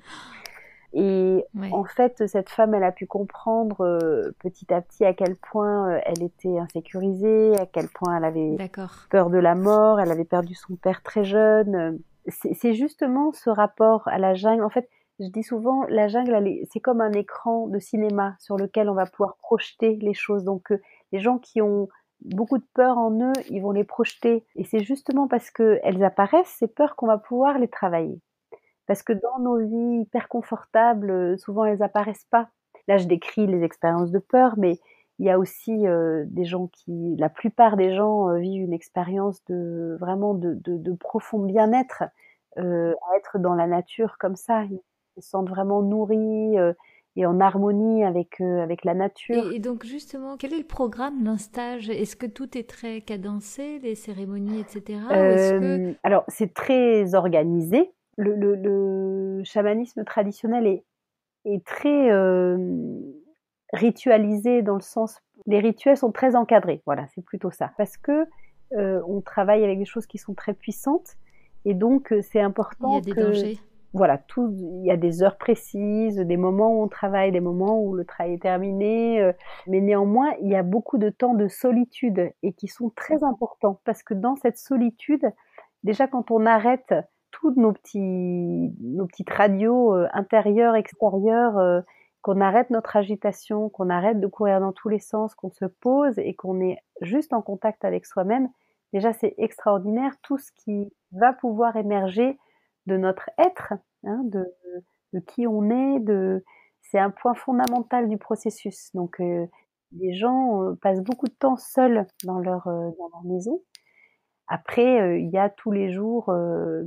et Ouais, en fait, cette femme, elle a pu comprendre euh, petit à petit à quel point euh, elle était insécurisée, à quel point elle avait d'accord. peur de la mort, elle avait perdu son père très jeune. C'est c'est justement ce rapport à la jungle. En fait, je dis souvent, la jungle, elle est- c'est comme un écran de cinéma sur lequel on va pouvoir projeter les choses. Donc, euh, les gens qui ont beaucoup de peur en eux, ils vont les projeter. Et c'est justement parce qu'elles apparaissent, ces peurs, qu'on va pouvoir les travailler. Parce que dans nos vies hyper confortables, euh, souvent elles apparaissent pas. Là, je décris les expériences de peur, mais il y a aussi euh, des gens qui, la plupart des gens euh, vivent une expérience de vraiment de, de, de profond bien-être, euh, à être dans la nature comme ça. Ils se sentent vraiment nourris euh, et en harmonie avec euh, avec la nature. Et, et donc justement, quel est le programme d'un stage? Est-ce que tout est très cadencé, les cérémonies, et cetera. Ou est-ce que... Euh, alors, c'est très organisé. Le, le, le chamanisme traditionnel est est très euh, ritualisé dans le sens, les rituels sont très encadrés. Voilà, c'est plutôt ça. Parce que euh, on travaille avec des choses qui sont très puissantes et donc euh, c'est important Il y a des que dangers. Voilà, tout, il y a des heures précises, des moments où on travaille, des moments où le travail est terminé, euh, mais néanmoins, il y a beaucoup de temps de solitude et qui sont très importants parce que dans cette solitude, déjà quand on arrête tous nos petits, nos petites radios euh, intérieures, extérieures, euh, qu'on arrête notre agitation, qu'on arrête de courir dans tous les sens, qu'on se pose et qu'on est juste en contact avec soi-même, déjà c'est extraordinaire tout ce qui va pouvoir émerger de notre être, hein, de, de qui on est, de, c'est un point fondamental du processus. Donc, euh, les gens euh, passent beaucoup de temps seuls dans leur, euh, dans leur maison. Après, euh, il y a tous les jours euh,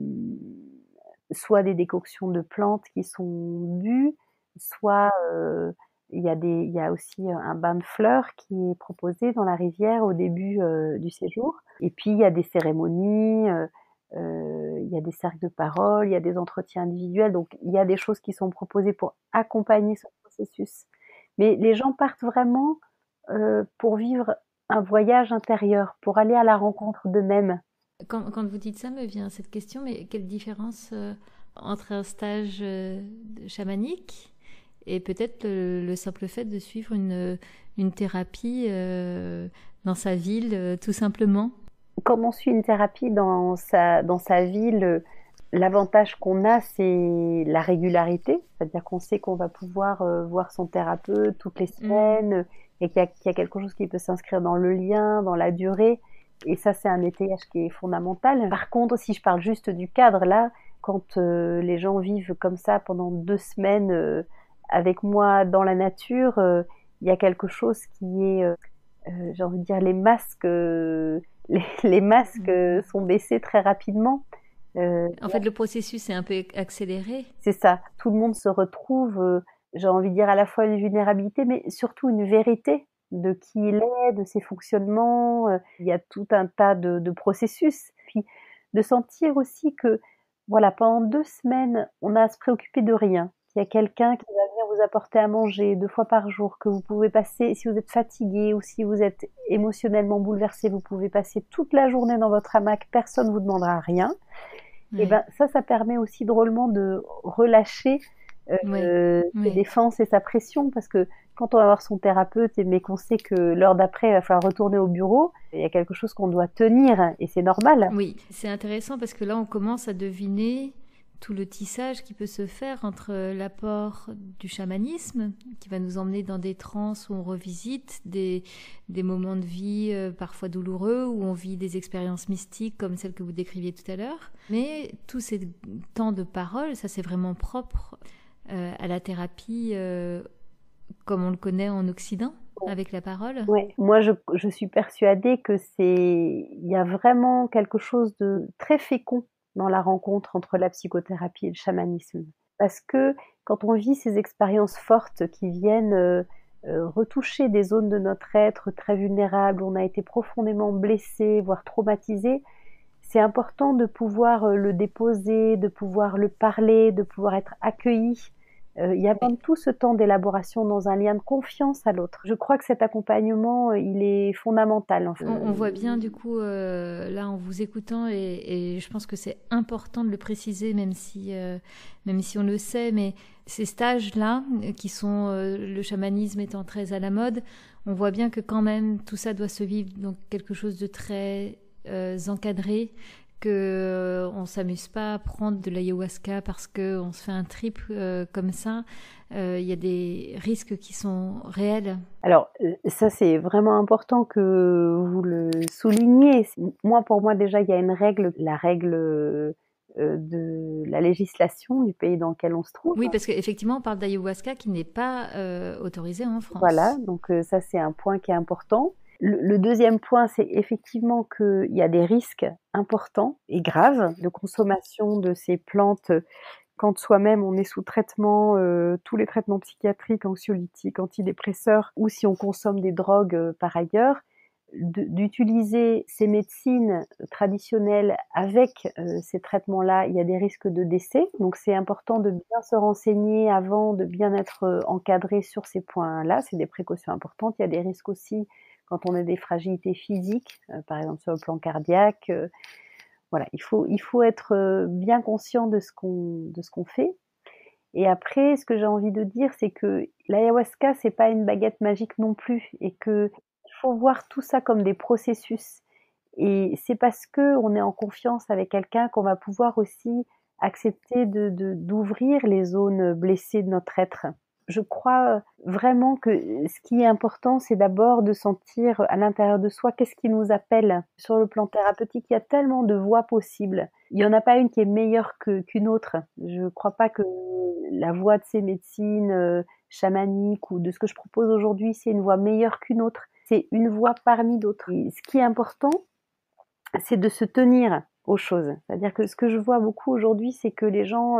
soit des décoctions de plantes qui sont bues, soit euh, il y a des, il y a aussi un bain de fleurs qui est proposé dans la rivière au début euh, du séjour. Et puis il y a des cérémonies. Euh, euh, il y a des cercles de parole, il y a des entretiens individuels, donc il y a des choses qui sont proposées pour accompagner ce processus. Mais les gens partent vraiment euh, pour vivre un voyage intérieur, pour aller à la rencontre d'eux-mêmes. Quand, quand vous dites ça, me vient cette question, mais quelle différence euh, entre un stage euh, chamanique et peut-être le, le simple fait de suivre une, une thérapie euh, dans sa ville, euh, tout simplement? Quand on suit une thérapie dans sa, dans sa ville, l'avantage qu'on a, c'est la régularité, c'est-à-dire qu'on sait qu'on va pouvoir euh, voir son thérapeute toutes les semaines, mmh. et qu'il y a, qu'il y a quelque chose qui peut s'inscrire dans le lien, dans la durée, et ça c'est un étayage qui est fondamental. Par contre, si je parle juste du cadre, là, quand euh, les gens vivent comme ça pendant deux semaines euh, avec moi dans la nature, euh, il y a quelque chose qui est, euh, euh, j'ai envie de dire, les masques... Euh, Les, les masques euh, sont baissés très rapidement. Euh, en fait, le processus est un peu accéléré. C'est ça. Tout le monde se retrouve, euh, j'ai envie de dire, à la fois une vulnérabilité, mais surtout une vérité de qui il est, de ses fonctionnements. Euh, il y a tout un tas de, de processus. Puis de sentir aussi que, voilà, pendant deux semaines, on a à se préoccuper de rien. Il y a quelqu'un qui va venir vous apporter à manger deux fois par jour, que vous pouvez passer, si vous êtes fatigué ou si vous êtes émotionnellement bouleversé, vous pouvez passer toute la journée dans votre hamac, personne ne vous demandera rien. Oui. Et ben ça, ça permet aussi drôlement de relâcher euh, oui. ses oui. défenses et sa pression, parce que quand on va voir son thérapeute, mais qu'on sait que l'heure d'après, il va falloir retourner au bureau, il y a quelque chose qu'on doit tenir, et c'est normal. Oui, c'est intéressant parce que là, on commence à deviner tout le tissage qui peut se faire entre l'apport du chamanisme, qui va nous emmener dans des transes où on revisite des, des moments de vie euh, parfois douloureux, où on vit des expériences mystiques comme celles que vous décriviez tout à l'heure. Mais tous ces temps de parole, ça c'est vraiment propre euh, à la thérapie euh, comme on le connaît en Occident, avec la parole. Oui, moi je, je suis persuadée que c'est, il y a vraiment quelque chose de très fécond dans la rencontre entre la psychothérapie et le chamanisme. Parce que quand on vit ces expériences fortes qui viennent euh, euh, retoucher des zones de notre être très vulnérables, où on a été profondément blessé, voire traumatisé, c'est important de pouvoir euh, le déposer, de pouvoir le parler, de pouvoir être accueilli. Euh, il y a même tout ce temps d'élaboration dans un lien de confiance à l'autre. Je crois que cet accompagnement, il est fondamental. En fait. on, on voit bien du coup, euh, là en vous écoutant, et, et je pense que c'est important de le préciser, même si, euh, même si on le sait, mais ces stages-là, qui sont euh, le chamanisme étant très à la mode, on voit bien que quand même tout ça doit se vivre dans quelque chose de très euh, encadré, qu'on euh, ne s'amuse pas à prendre de l'ayahuasca parce qu'on se fait un trip euh, comme ça. Il euh, y a des risques qui sont réels. Alors, ça, c'est vraiment important que vous le souligniez. Moi, pour moi, déjà, il y a une règle, la règle euh, de la législation du pays dans lequel on se trouve. Oui, parce qu'effectivement, on parle d'ayahuasca qui n'est pas euh, autorisé en France. Voilà, donc euh, ça, c'est un point qui est important. Le, le deuxième point, c'est effectivement qu'il y a des risques importants et graves de consommation de ces plantes quand soi-même on est sous traitement, euh, tous les traitements psychiatriques, anxiolytiques, antidépresseurs, ou si on consomme des drogues euh, par ailleurs. de, d'utiliser ces médecines traditionnelles avec euh, ces traitements-là, il y a des risques de décès. Donc c'est important de bien se renseigner avant, de bien être euh, encadré sur ces points-là. C'est des précautions importantes. Il y a des risques aussi quand on a des fragilités physiques, euh, par exemple sur le plan cardiaque. Euh, voilà, il faut, il faut être euh, bien conscient de ce qu'on, de ce qu'on fait. Et après, ce que j'ai envie de dire, c'est que l'ayahuasca, c'est pas une baguette magique non plus, et que il faut voir tout ça comme des processus. Et c'est parce que on est en confiance avec quelqu'un qu'on va pouvoir aussi accepter de, de, d'ouvrir les zones blessées de notre être. Je crois vraiment que ce qui est important, c'est d'abord de sentir à l'intérieur de soi qu'est-ce qui nous appelle. Sur le plan thérapeutique, il y a tellement de voies possibles. Il n'y en a pas une qui est meilleure que, qu'une autre. Je ne crois pas que la voie de ces médecines euh, chamaniques ou de ce que je propose aujourd'hui, c'est une voie meilleure qu'une autre. C'est une voie parmi d'autres. Et ce qui est important, c'est de se tenir aux choses. C'est-à-dire que ce que je vois beaucoup aujourd'hui, c'est que les gens...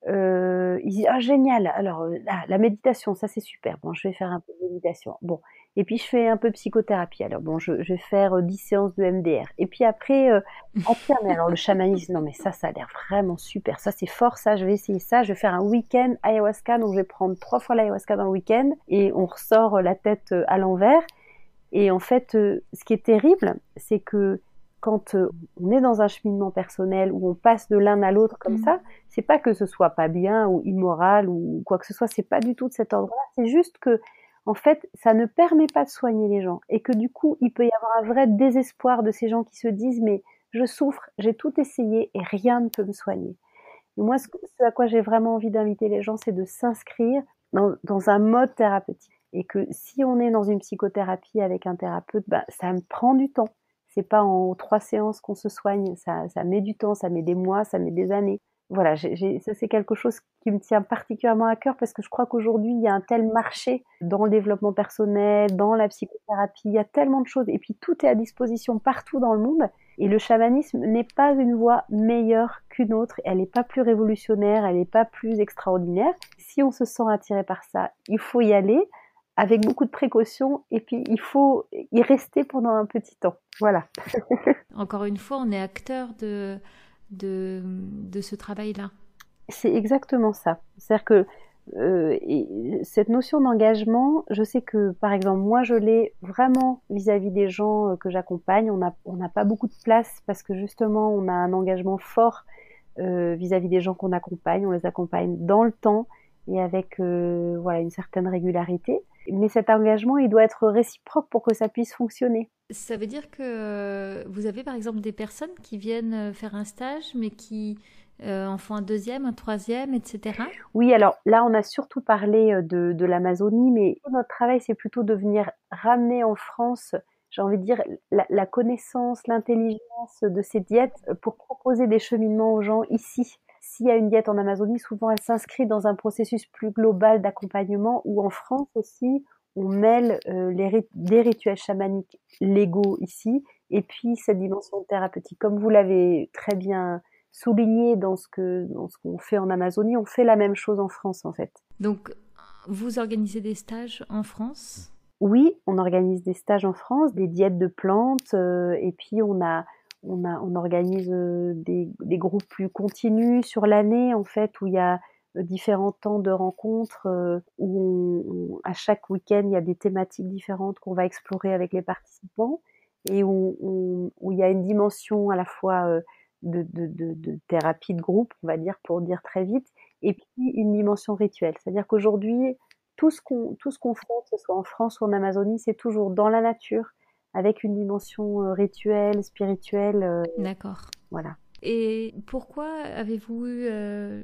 Euh, ils disent ah génial, alors ah, la méditation ça c'est super, bon je vais faire un peu de méditation, bon et puis je fais un peu de psychothérapie, alors bon je, je vais faire dix séances de M D R et puis après euh, ah tiens mais alors le chamanisme, non mais ça ça a l'air vraiment super, ça c'est fort, ça je vais essayer ça, je vais faire un week-end ayahuasca, donc je vais prendre trois fois l'ayahuasca dans le week-end et on ressort la tête à l'envers. Et en fait euh, ce qui est terrible c'est que quand euh, on est dans un cheminement personnel où on passe de l'un à l'autre comme mmh. ça, c'est pas que ce soit pas bien ou immoral ou quoi que ce soit, c'est pas du tout de cet ordre-là, c'est juste que, en fait, ça ne permet pas de soigner les gens et que du coup, il peut y avoir un vrai désespoir de ces gens qui se disent mais je souffre, j'ai tout essayé et rien ne peut me soigner. Et moi, ce, ce à quoi j'ai vraiment envie d'inviter les gens, c'est de s'inscrire dans, dans un mode thérapeutique et que si on est dans une psychothérapie avec un thérapeute, ben, ça me prend du temps. C'est pas en trois séances qu'on se soigne, ça, ça met du temps, ça met des mois, ça met des années. Voilà, j'ai, j'ai, ça c'est quelque chose qui me tient particulièrement à cœur parce que je crois qu'aujourd'hui il y a un tel marché dans le développement personnel, dans la psychothérapie, il y a tellement de choses et puis tout est à disposition partout dans le monde et le chamanisme n'est pas une voie meilleure qu'une autre, elle n'est pas plus révolutionnaire, elle n'est pas plus extraordinaire. Si on se sent attiré par ça, il faut y aller avec beaucoup de précautions et puis il faut y rester pendant un petit temps. Voilà. Encore une fois, on est acteur de, de, de ce travail-là. C'est exactement ça. C'est-à-dire que euh, et cette notion d'engagement, je sais que par exemple moi je l'ai vraiment vis-à-vis des gens que j'accompagne. On n'a on n'a pas beaucoup de place parce que justement on a un engagement fort euh, vis-à-vis des gens qu'on accompagne. On les accompagne dans le temps et avec euh, voilà une certaine régularité. Mais cet engagement, il doit être réciproque pour que ça puisse fonctionner. Ça veut dire que vous avez par exemple des personnes qui viennent faire un stage, mais qui euh, en font un deuxième, un troisième, et cetera. Oui, alors là, on a surtout parlé de, de l'Amazonie, mais notre travail, c'est plutôt de venir ramener en France, j'ai envie de dire, la, la connaissance, l'intelligence de ces diètes pour proposer des cheminements aux gens ici. S'il y a une diète en Amazonie, souvent elle s'inscrit dans un processus plus global d'accompagnement où en France aussi, on mêle euh, les, des rituels chamaniques légaux ici et puis cette dimension thérapeutique. Comme vous l'avez très bien souligné dans ce, que, dans ce qu'on fait en Amazonie, on fait la même chose en France en fait. Donc, vous organisez des stages en France ? Oui, on organise des stages en France, des diètes de plantes euh, et puis on a... On, a, on organise des, des groupes plus continus sur l'année, en fait, où il y a différents temps de rencontres, euh, où on, on, à chaque week-end, il y a des thématiques différentes qu'on va explorer avec les participants, et où, où, où il y a une dimension à la fois euh, de, de, de, de thérapie de groupe, on va dire, pour dire très vite, et puis une dimension rituelle. C'est-à-dire qu'aujourd'hui, tout ce qu'on, tout ce qu'on fait, que ce soit en France ou en Amazonie, c'est toujours dans la nature, avec une dimension euh, rituelle, spirituelle. Euh, D'accord. Voilà. Et pourquoi avez-vous eu euh,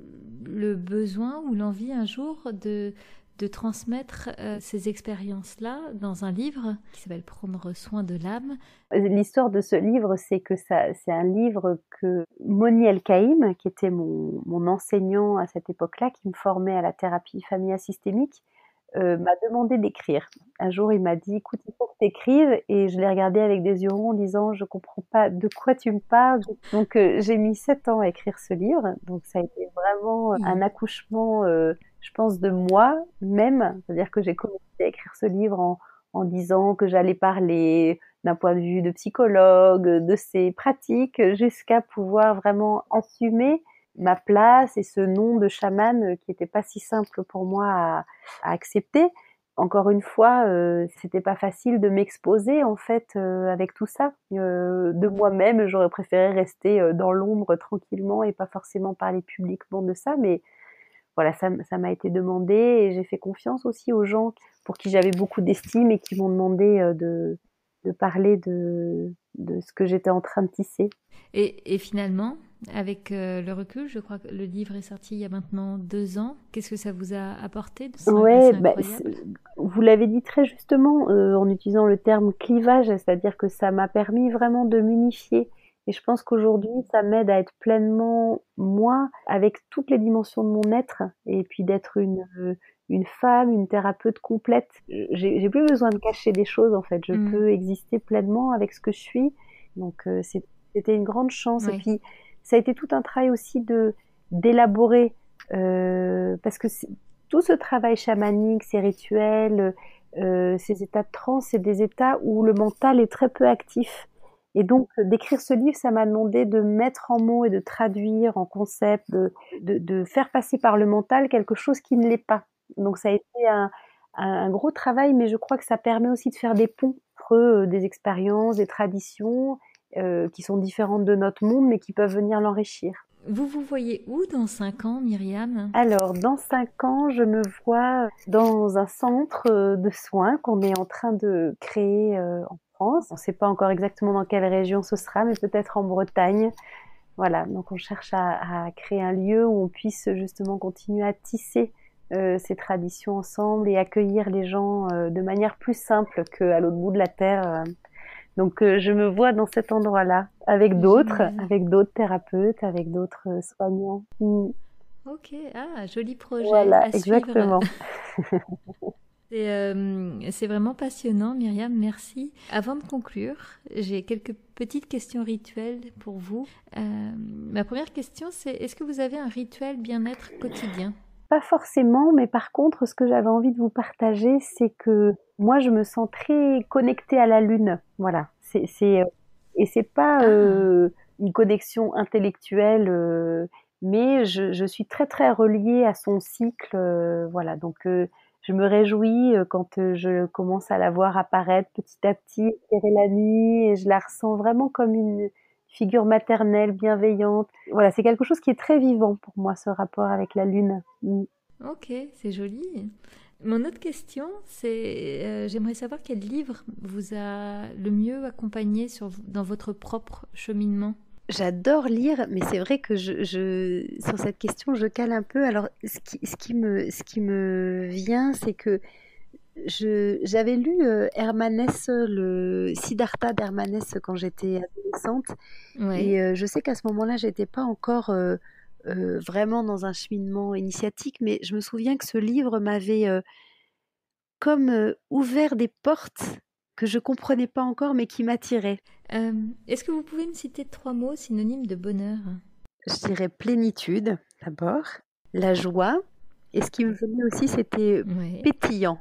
le besoin ou l'envie un jour de, de transmettre euh, ces expériences-là dans un livre qui s'appelle « Prendre soin de l'âme ». L'histoire de ce livre, c'est que ça, c'est un livre que Moni El-Kaïm, qui était mon, mon enseignant à cette époque-là, qui me formait à la thérapie familiale systémique, Euh, m'a demandé d'écrire. Un jour, il m'a dit, écoute, il faut que tu écrives. Et je l'ai regardé avec des yeux ronds en disant, je comprends pas de quoi tu me parles. Donc, euh, j'ai mis sept ans à écrire ce livre. Donc, ça a été vraiment un accouchement, euh, je pense, de moi-même. C'est-à-dire que j'ai commencé à écrire ce livre en, en disant que j'allais parler d'un point de vue de psychologue, de ses pratiques, jusqu'à pouvoir vraiment assumer ma place et ce nom de chamane qui était pas si simple pour moi à, à accepter. Encore une fois, euh, c'était pas facile de m'exposer en fait euh, avec tout ça. Euh, de moi-même, j'aurais préféré rester euh, dans l'ombre tranquillement et pas forcément parler publiquement de ça, mais voilà, ça, ça m'a été demandé et j'ai fait confiance aussi aux gens pour qui j'avais beaucoup d'estime et qui m'ont demandé euh, de, de parler de, de ce que j'étais en train de tisser. Et, et finalement, avec euh, le recul, je crois que le livre est sorti il y a maintenant deux ans. Qu'est-ce que ça vous a apporté de ça? Ouais, bah, vous l'avez dit très justement euh, en utilisant le terme clivage, c'est-à-dire que ça m'a permis vraiment de m'unifier. Et je pense qu'aujourd'hui, ça m'aide à être pleinement moi, avec toutes les dimensions de mon être, et puis d'être une, une femme, une thérapeute complète. J'ai, j'ai plus besoin de cacher des choses, en fait. Je mmh. peux exister pleinement avec ce que je suis. Donc, euh, c'est, c'était une grande chance. Oui. Et puis, ça a été tout un travail aussi de, d'élaborer, euh, parce que c'est, tout ce travail chamanique, ces rituels, euh, ces états de transe, c'est des états où le mental est très peu actif. Et donc, d'écrire ce livre, ça m'a demandé de mettre en mots et de traduire en concept, de, de, de faire passer par le mental quelque chose qui ne l'est pas. Donc, ça a été un, un gros travail, mais je crois que ça permet aussi de faire des ponts entre des expériences, des traditions euh, qui sont différentes de notre monde, mais qui peuvent venir l'enrichir. Vous vous voyez où dans cinq ans, Myriam ? Alors, dans cinq ans, je me vois dans un centre de soins qu'on est en train de créer euh, en France. On ne sait pas encore exactement dans quelle région ce sera, mais peut-être en Bretagne. Voilà, donc on cherche à, à créer un lieu où on puisse justement continuer à tisser euh, ces traditions ensemble et accueillir les gens euh, de manière plus simple qu'à l'autre bout de la terre. Donc euh, je me vois dans cet endroit-là, avec d'autres, Génial. avec d'autres thérapeutes, avec d'autres euh, soignants. Mm. Ok, ah, joli projet voilà, à exactement. suivre. C'est, euh, c'est vraiment passionnant, Myriam, merci. Avant de conclure, j'ai quelques petites questions rituelles pour vous. Euh, ma première question, c'est est-ce que vous avez un rituel bien-être quotidien ? Pas forcément, mais par contre, ce que j'avais envie de vous partager, c'est que moi, je me sens très connectée à la Lune. Voilà, c'est, c'est, euh, et c'est pas ah. euh, une connexion intellectuelle, euh, mais je, je suis très très reliée à son cycle. Euh, voilà, donc euh, je me réjouis quand je commence à la voir apparaître petit à petit, éclairer la nuit, et je la ressens vraiment comme une figure maternelle, bienveillante. Voilà, c'est quelque chose qui est très vivant pour moi, ce rapport avec la Lune. Mm. Ok, c'est joli. Mon autre question, c'est euh, j'aimerais savoir quel livre vous a le mieux accompagné sur, dans votre propre cheminement. J'adore lire, mais c'est vrai que je, je, sur cette question, je cale un peu. Alors, ce qui, ce qui, me, ce qui me vient, c'est que je, j'avais lu euh, Hermanès, le Siddhartha d'Hermanès quand j'étais adolescente. Ouais. Et euh, je sais qu'à ce moment-là, je n'étais pas encore euh, euh, vraiment dans un cheminement initiatique, mais je me souviens que ce livre m'avait euh, comme euh, ouvert des portes que je ne comprenais pas encore, mais qui m'attiraient. Euh, est-ce que vous pouvez me citer trois mots synonymes de bonheur ? Je dirais plénitude, d'abord, la joie, et ce qui me venait aussi, c'était ouais. pétillant.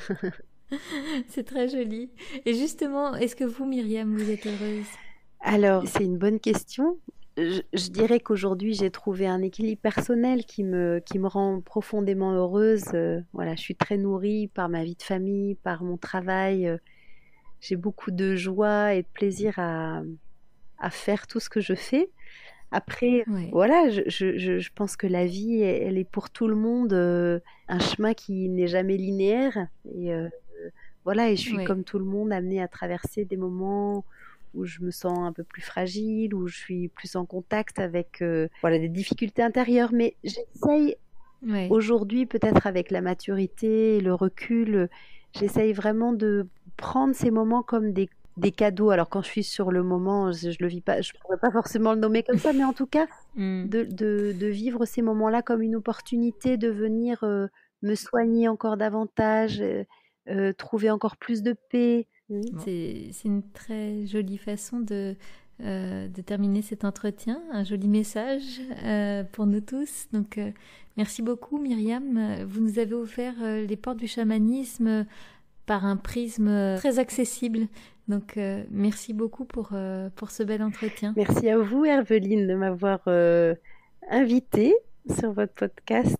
C'est très joli. Et justement, est-ce que vous, Myriam, vous êtes heureuse ? Alors, c'est une bonne question. Je, je dirais qu'aujourd'hui, j'ai trouvé un équilibre personnel qui me, qui me rend profondément heureuse. Euh, voilà, je suis très nourrie par ma vie de famille, par mon travail. Euh, j'ai beaucoup de joie et de plaisir à, à faire tout ce que je fais. Après, ouais. voilà, je, je, je pense que la vie, elle est pour tout le monde euh, un chemin qui n'est jamais linéaire. Et euh, voilà, et je suis ouais. comme tout le monde amenée à traverser des moments où je me sens un peu plus fragile, où je suis plus en contact avec euh, voilà, des difficultés intérieures. Mais j'essaye ouais. aujourd'hui, peut-être avec la maturité et le recul, j'essaye vraiment de prendre ces moments comme des des cadeaux. Alors quand je suis sur le moment, je, je le vis pas, je pourrais pas forcément le nommer comme ça, mais en tout cas mm. de, de, de vivre ces moments-là comme une opportunité de venir euh, me soigner encore davantage, euh, euh, trouver encore plus de paix. Mm. C'est, c'est une très jolie façon de, euh, de terminer cet entretien, un joli message euh, pour nous tous. Donc euh, merci beaucoup Myriam, vous nous avez offert euh, les portes du chamanisme par un prisme très accessible. Donc euh, merci beaucoup pour, euh, pour ce bel entretien. Merci à vous, Herveline, de m'avoir euh, invitée sur votre podcast.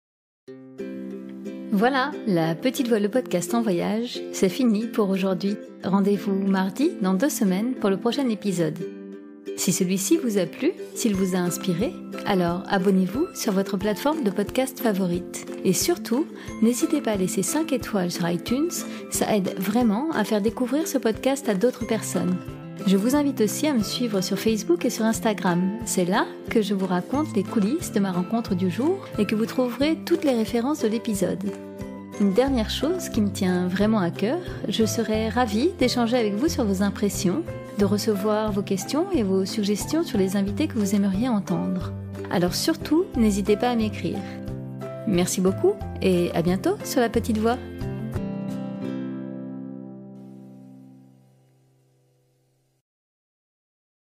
Voilà, La Petite Voix, le podcast en voyage, c'est fini pour aujourd'hui. Rendez-vous mardi dans deux semaines pour le prochain épisode. Si celui-ci vous a plu, s'il vous a inspiré, alors abonnez-vous sur votre plateforme de podcast favorite. Et surtout, n'hésitez pas à laisser cinq étoiles sur iTunes, ça aide vraiment à faire découvrir ce podcast à d'autres personnes. Je vous invite aussi à me suivre sur Facebook et sur Instagram. C'est là que je vous raconte les coulisses de ma rencontre du jour et que vous trouverez toutes les références de l'épisode. Une dernière chose qui me tient vraiment à cœur, je serais ravie d'échanger avec vous sur vos impressions, de recevoir vos questions et vos suggestions sur les invités que vous aimeriez entendre. Alors surtout, n'hésitez pas à m'écrire. Merci beaucoup et à bientôt sur La Petite Voix.